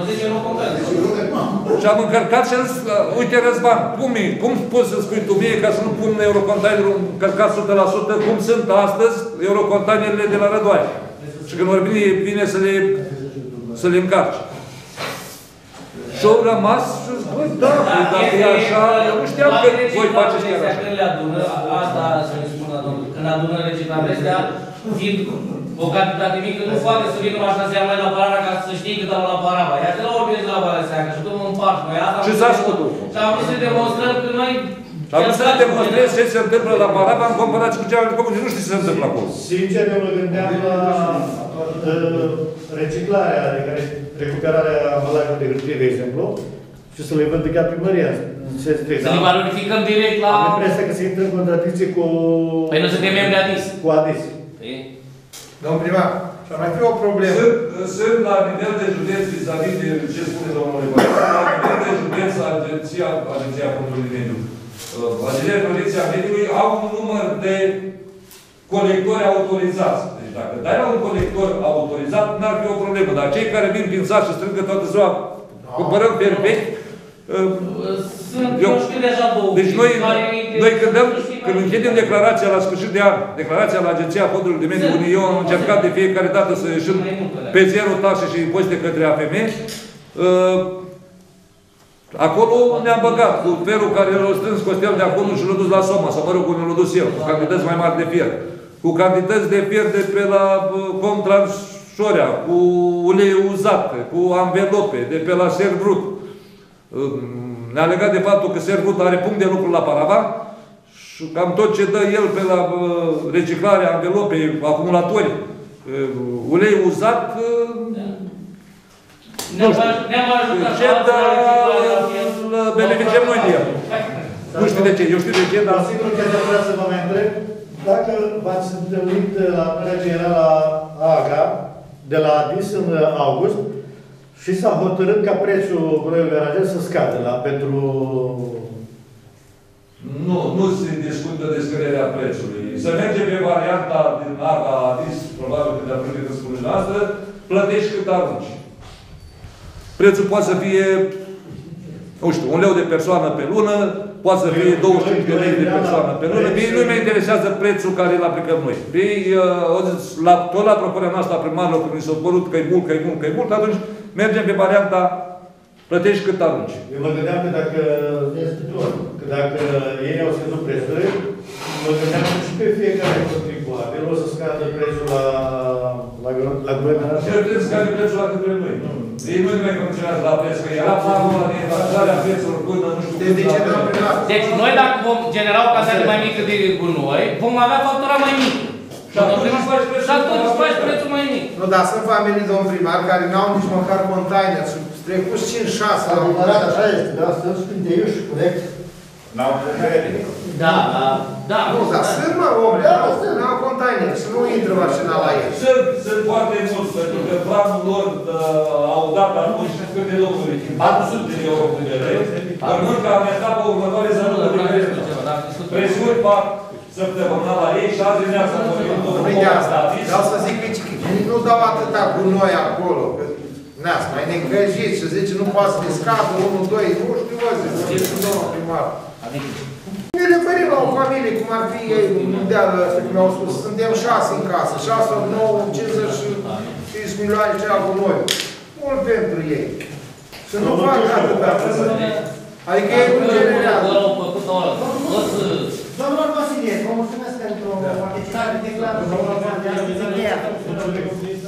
Și am încărcat și am zis, uite Răzvan, cum poți să spui tu mie ca să nu pun eurocontainerul încărcat 100%, cum sunt astăzi eurocontainerele de la Rădoaia? Și când vor vine să le încarci. Și au rămas și zic, băi, da, dacă e așa, eu nu știam că voi faceți chiar așa. Când le adună, asta să ne spun la domnul, când adună reciclarea astea, fiind o cantitate mică, nu poate să vină mașina să ia mai la Parava ca să știi cât am la Parava. Iar de la Orbeni de la Baleseacă și cum împart noi asta. Și s-a scutul. Și am vrut să demonstrăm că noi... Am vrut să demonstrez ce se întâmplă la Parava în comparație cu cealaltă comune. Nu știu ce se întâmplă acolo. Sincer, eu mă gândeam la reciclarea, adică recuperarea ambalajelor de hârtie, de exemplu, și să le vândă chiar primăria. Să le valorificăm direct la... Am impresia că se intră în contradicție cu... Păi nu suntem membri ADIS. Cu ADIS. Domnul primar, și ar mai fi o problemă. Sunt la nivel de județ vis-a-vis de ce spune domnul Ivan. La nivel de județ, Agenția Fondului Mediu. Agenția de Protecție a Mediului au un număr de colectori autorizați. Deci dacă dai la un colector autorizat, n-ar fi o problemă. Dar cei care vin prin sat și strângă toată ziua, cumpărăm perfect, eu știu deja două. Deci noi când închidem declarația la sfârșit de an, declarația la Agenția Fondului de Mediu, eu am încercat de fiecare dată să ieșim pe zero taxe și impozite către AFM, Acolo ne-am băgat cu ferul care l-a strâns Costel de acolo și l-a dus la Soma, sau mă rog, unde l-a dus el, cu cantități mai mari de fier. Cu cantități de fier de pe la Comtranșorea, cu ulei uzat, cu anvelope, de pe la Servrut. Ne-a legat de faptul că Servrut are punct de lucru la Paravan și cam tot ce dă el pe la reciclare, anvelope, acumulatori, ulei uzat, Ne-am ajutat. ce beneficiem noi de el. Nu știu de ce, eu știu de ce, dar... Sigur că vreau să vă mai întreb dacă v-ați întâlnit la Apărarea Generală a AGA de la ADIS în august și s-a hotărât ca prețul gunoiului menajer să scadă pentru... Nu se discută descăderea prețului. Să merge pe varianta din AGA ADIS, probabil că de-a primit în spuneți noastră, plătești cât arunci. Prețul poate să fie, nu știu, 1 leu de persoană pe lună, poate să fie 25 de lei de persoană pe lună. Bine, nu mă interesează prețul care îl aplicăm noi. Bine, tot la propunerea noastră a primarilor, când mi s-a părut că e mult, că e mult, că e mult, atunci mergem pe varianta plătești cât arunci. Eu mă gândeam că dacă ei au scăzut prețurile, mă gândeam că și pe fiecare contribuabil o să scadă prețul la gunoi menajer. Ce trebuie să scade prețul la către noi? Ei nu mai funcționează la preț, că era planul ăla de inflaționare a prețurilor până nu știu cum. Deci noi dacă vom genera o casare mai mică de gunoi, vom avea factura mai mică. Și atunci faci prețul mai mic. Nu, dar sunt familii, domn primar, care n-au nici măcar container și trecut 5-6 la un Adevărat, așa este, da, sunt spinteiuși, corect? N-au concrete. Da. Nu, dar sunt, mă, omule, n-au container și nu intră mașina la el. Sunt foarte mulți, pentru că planul lor au dat atunci câte locuri, 400 de euro de lei, urmând ca în etapa următoare să nu presiuni fac săptămânal la ei și azi dimineața am vorbit cu domnul Statis. Vreau să zic că nu dau atâta gunoi acolo, că ne-ați mai necăjit și zice nu poate să descadă 1, 2, nu știu, zice cu domnul primar. Ne referim la o familie, cum ar fi ei, mondială ăsta, cum au spus, suntem 6 în casă, 6, 9, 55 milioane ce au gunoi. Mult pentru ei. Și nu fac atâta. Adică ei nu generează. Domnul Vasilie, vă mulțumesc pentru participare declarată.